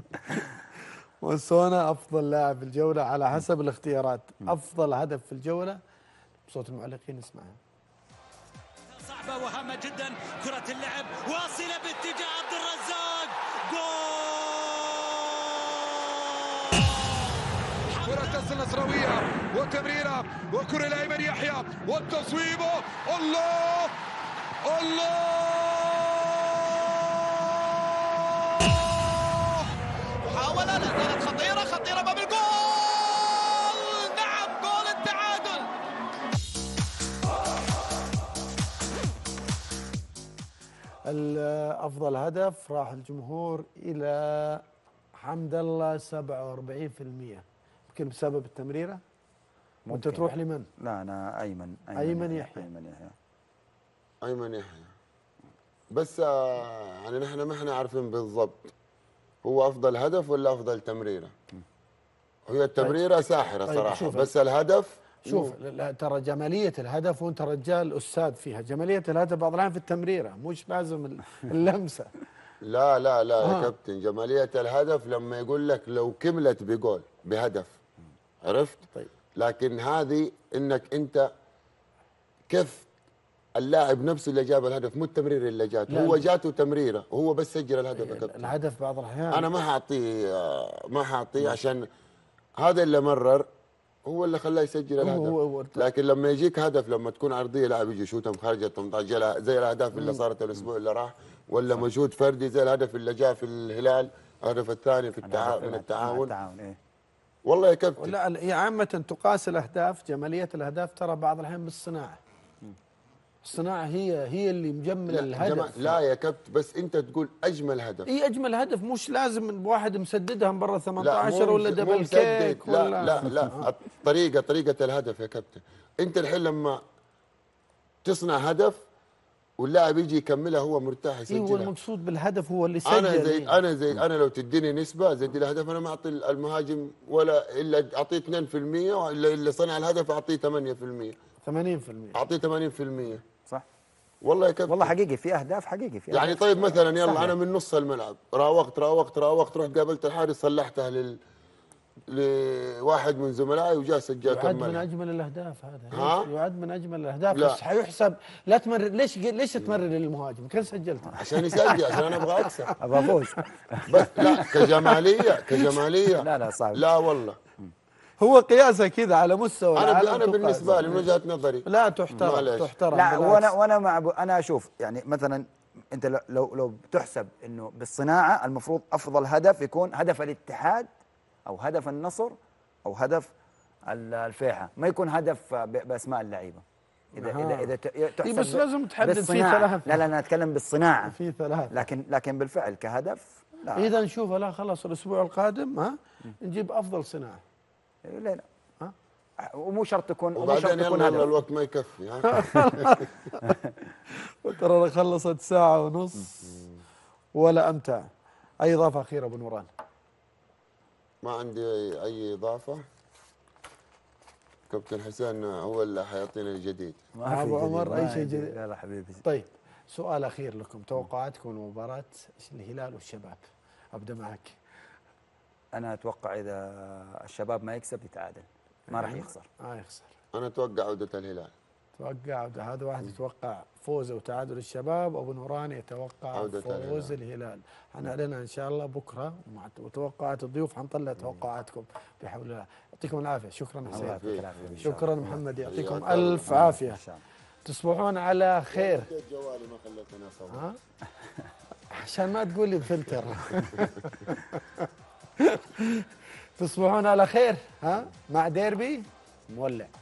موسونا افضل لاعب في الجوله على حسب الاختيارات. افضل هدف في الجوله بصوت المعلقين نسمعها. صعبه وهامه جدا، كره اللعب واصله باتجاه عبد الرزاق، جول. كرة تصل نصراوية وتمريرة وكرة لأيمن يحيى والتصويب. الله الله محاولة لا زالت خطيرة خطيرة باب الجول. نعم جول التعادل. الافضل هدف راح الجمهور الى حمد الله سبعة وأربعين بالمئة. يمكن بسبب التمريره. وانت تروح لمن؟ لا انا ايمن ايمن, أيمن يحيى. ايمن يحيى. ايمن يحيى. بس يعني نحن ما احنا عارفين بالضبط هو افضل هدف ولا افضل تمريره. هي التمريره طيب. ساحره طيب صراحه، بس الهدف شوف ترى جماليه الهدف، وانت رجال استاذ فيها، جماليه الهدف بعض الاحيان في التمريره مش لازم اللمسه. لا لا لا يا كابتن، جماليه الهدف لما يقول لك لو كملت بجول بهدف، عرفت؟ طيب. لكن هذه انك انت كيف اللاعب نفسه اللي جاب الهدف، مو التمرير اللي جاته، هو جاته تمريره وهو بس سجل الهدف يا كابتن. الهدف بعض الاحيان انا ما حاعطيه ما حاعطيه عشان هذا اللي مرر هو اللي خلاه يسجل الهدف. هو هو لكن لما يجيك هدف، لما تكون عرضيه لاعب يجي يشوتها خارج ال ثمانية عشر زي الاهداف اللي صارت الاسبوع اللي راح، ولا مجهود فردي زي الهدف اللي جاء في الهلال، الهدف الثاني في التعاون من التعاون. التعاون إيه؟ والله يا كابتن لا هي عامة تقاس الأهداف، جمالية الأهداف ترى بعض الأحيان بالصناعة. الصناعة هي هي اللي مجملة الهدف. لا يا كابتن، بس أنت تقول أجمل هدف. إيه أجمل هدف، مش لازم واحد مسددها من برا ثمانية عشر ولا دبل كيك لا ولا لا لا الطريقة طريقة الهدف يا كابتن. أنت الحين لما تصنع هدف واللاعب يجي يكملها هو مرتاح يسجلها. ايوه المقصود بالهدف هو اللي سجل. انا زي انا زي انا لو تديني نسبه زي الهدف انا ما اعطي المهاجم ولا الا اعطيه اثنين بالمئة، والا اللي صنع الهدف اعطيه ثمانية بالمئة ثمانين بالمئة اعطيه ثمانين بالمئة. صح والله يا كابتن، والله حقيقي في اهداف حقيقي في يعني أهداف. طيب مثلا يلا سهلة. انا من نص الملعب راوغت راوغت راوغت رحت قابلت الحارس صلحتها لل لواحد من زملائي وجاء سجل كمل. يعد من اجمل الاهداف هذا. ها؟ يعد من اجمل الاهداف. لا. بس حيحسب. لا تمرر. ليش ليش تمرر للمهاجم؟ كيف سجلتها؟ عشان يسجل، عشان انا ابغى اكسب ابغى افوز. بس لا كجماليه كجماليه لا لا صعب. لا والله هو قياسه كذا على مستوى انا العالم. انا بالنسبه لي من وجهه نظري لا تحترم تحترم لا وانا وانا مع انا اشوف يعني مثلا انت لو- لو لو بتحسب انه بالصناعه المفروض افضل هدف يكون هدف الاتحاد او هدف النصر او هدف ال- الفيحة، ما يكون هدف ب- باسماء اللعيبه. اذا أها. اذا اذا ت- إيه تحسب بس ب- لازم تحدد في بالصناعة. ثلاثة. لا لا انا اتكلم بالصناعه في ثلاثة. لكن لكن بالفعل كهدف لا. اذا نشوف لا خلاص الاسبوع القادم ها نجيب افضل صناعه. لا لا ومو شرط تكون ومو وبعدين شرط تكون يلا هدف. الوقت ما يكفي ها. وترى خلصت ساعه ونص ولا امتع. اي اضافه اخيره ابو نوران؟ ما عندي اي اضافه. كابتن حسين هو اللي حيعطينا الجديد. ابو عمر اي شيء جديد؟ لا لا حبيبي. طيب سؤال اخير لكم، توقعاتكم لمباراه الهلال والشباب؟ ابدا معك. انا اتوقع اذا الشباب ما يكسب يتعادل، ما راح يخسر. ما يخسر. انا اتوقع عوده الهلال. توقع هذا واحد يتوقع فوز وتعادل الشباب، ابو نوران يتوقع عودة فوز الهلال. حنعلنها ان شاء الله بكره مع توقعات الضيوف، حنطلع توقعاتكم بحول الله. يعطيكم العافيه. شكرا حسين. شكرا محمد، يعطيكم الف عافيه. تصبحون على خير. جوالي ما خليتني اصور. ها عشان ما تقول لي بفلتر. تصبحون على خير ها مع ديربي مولع.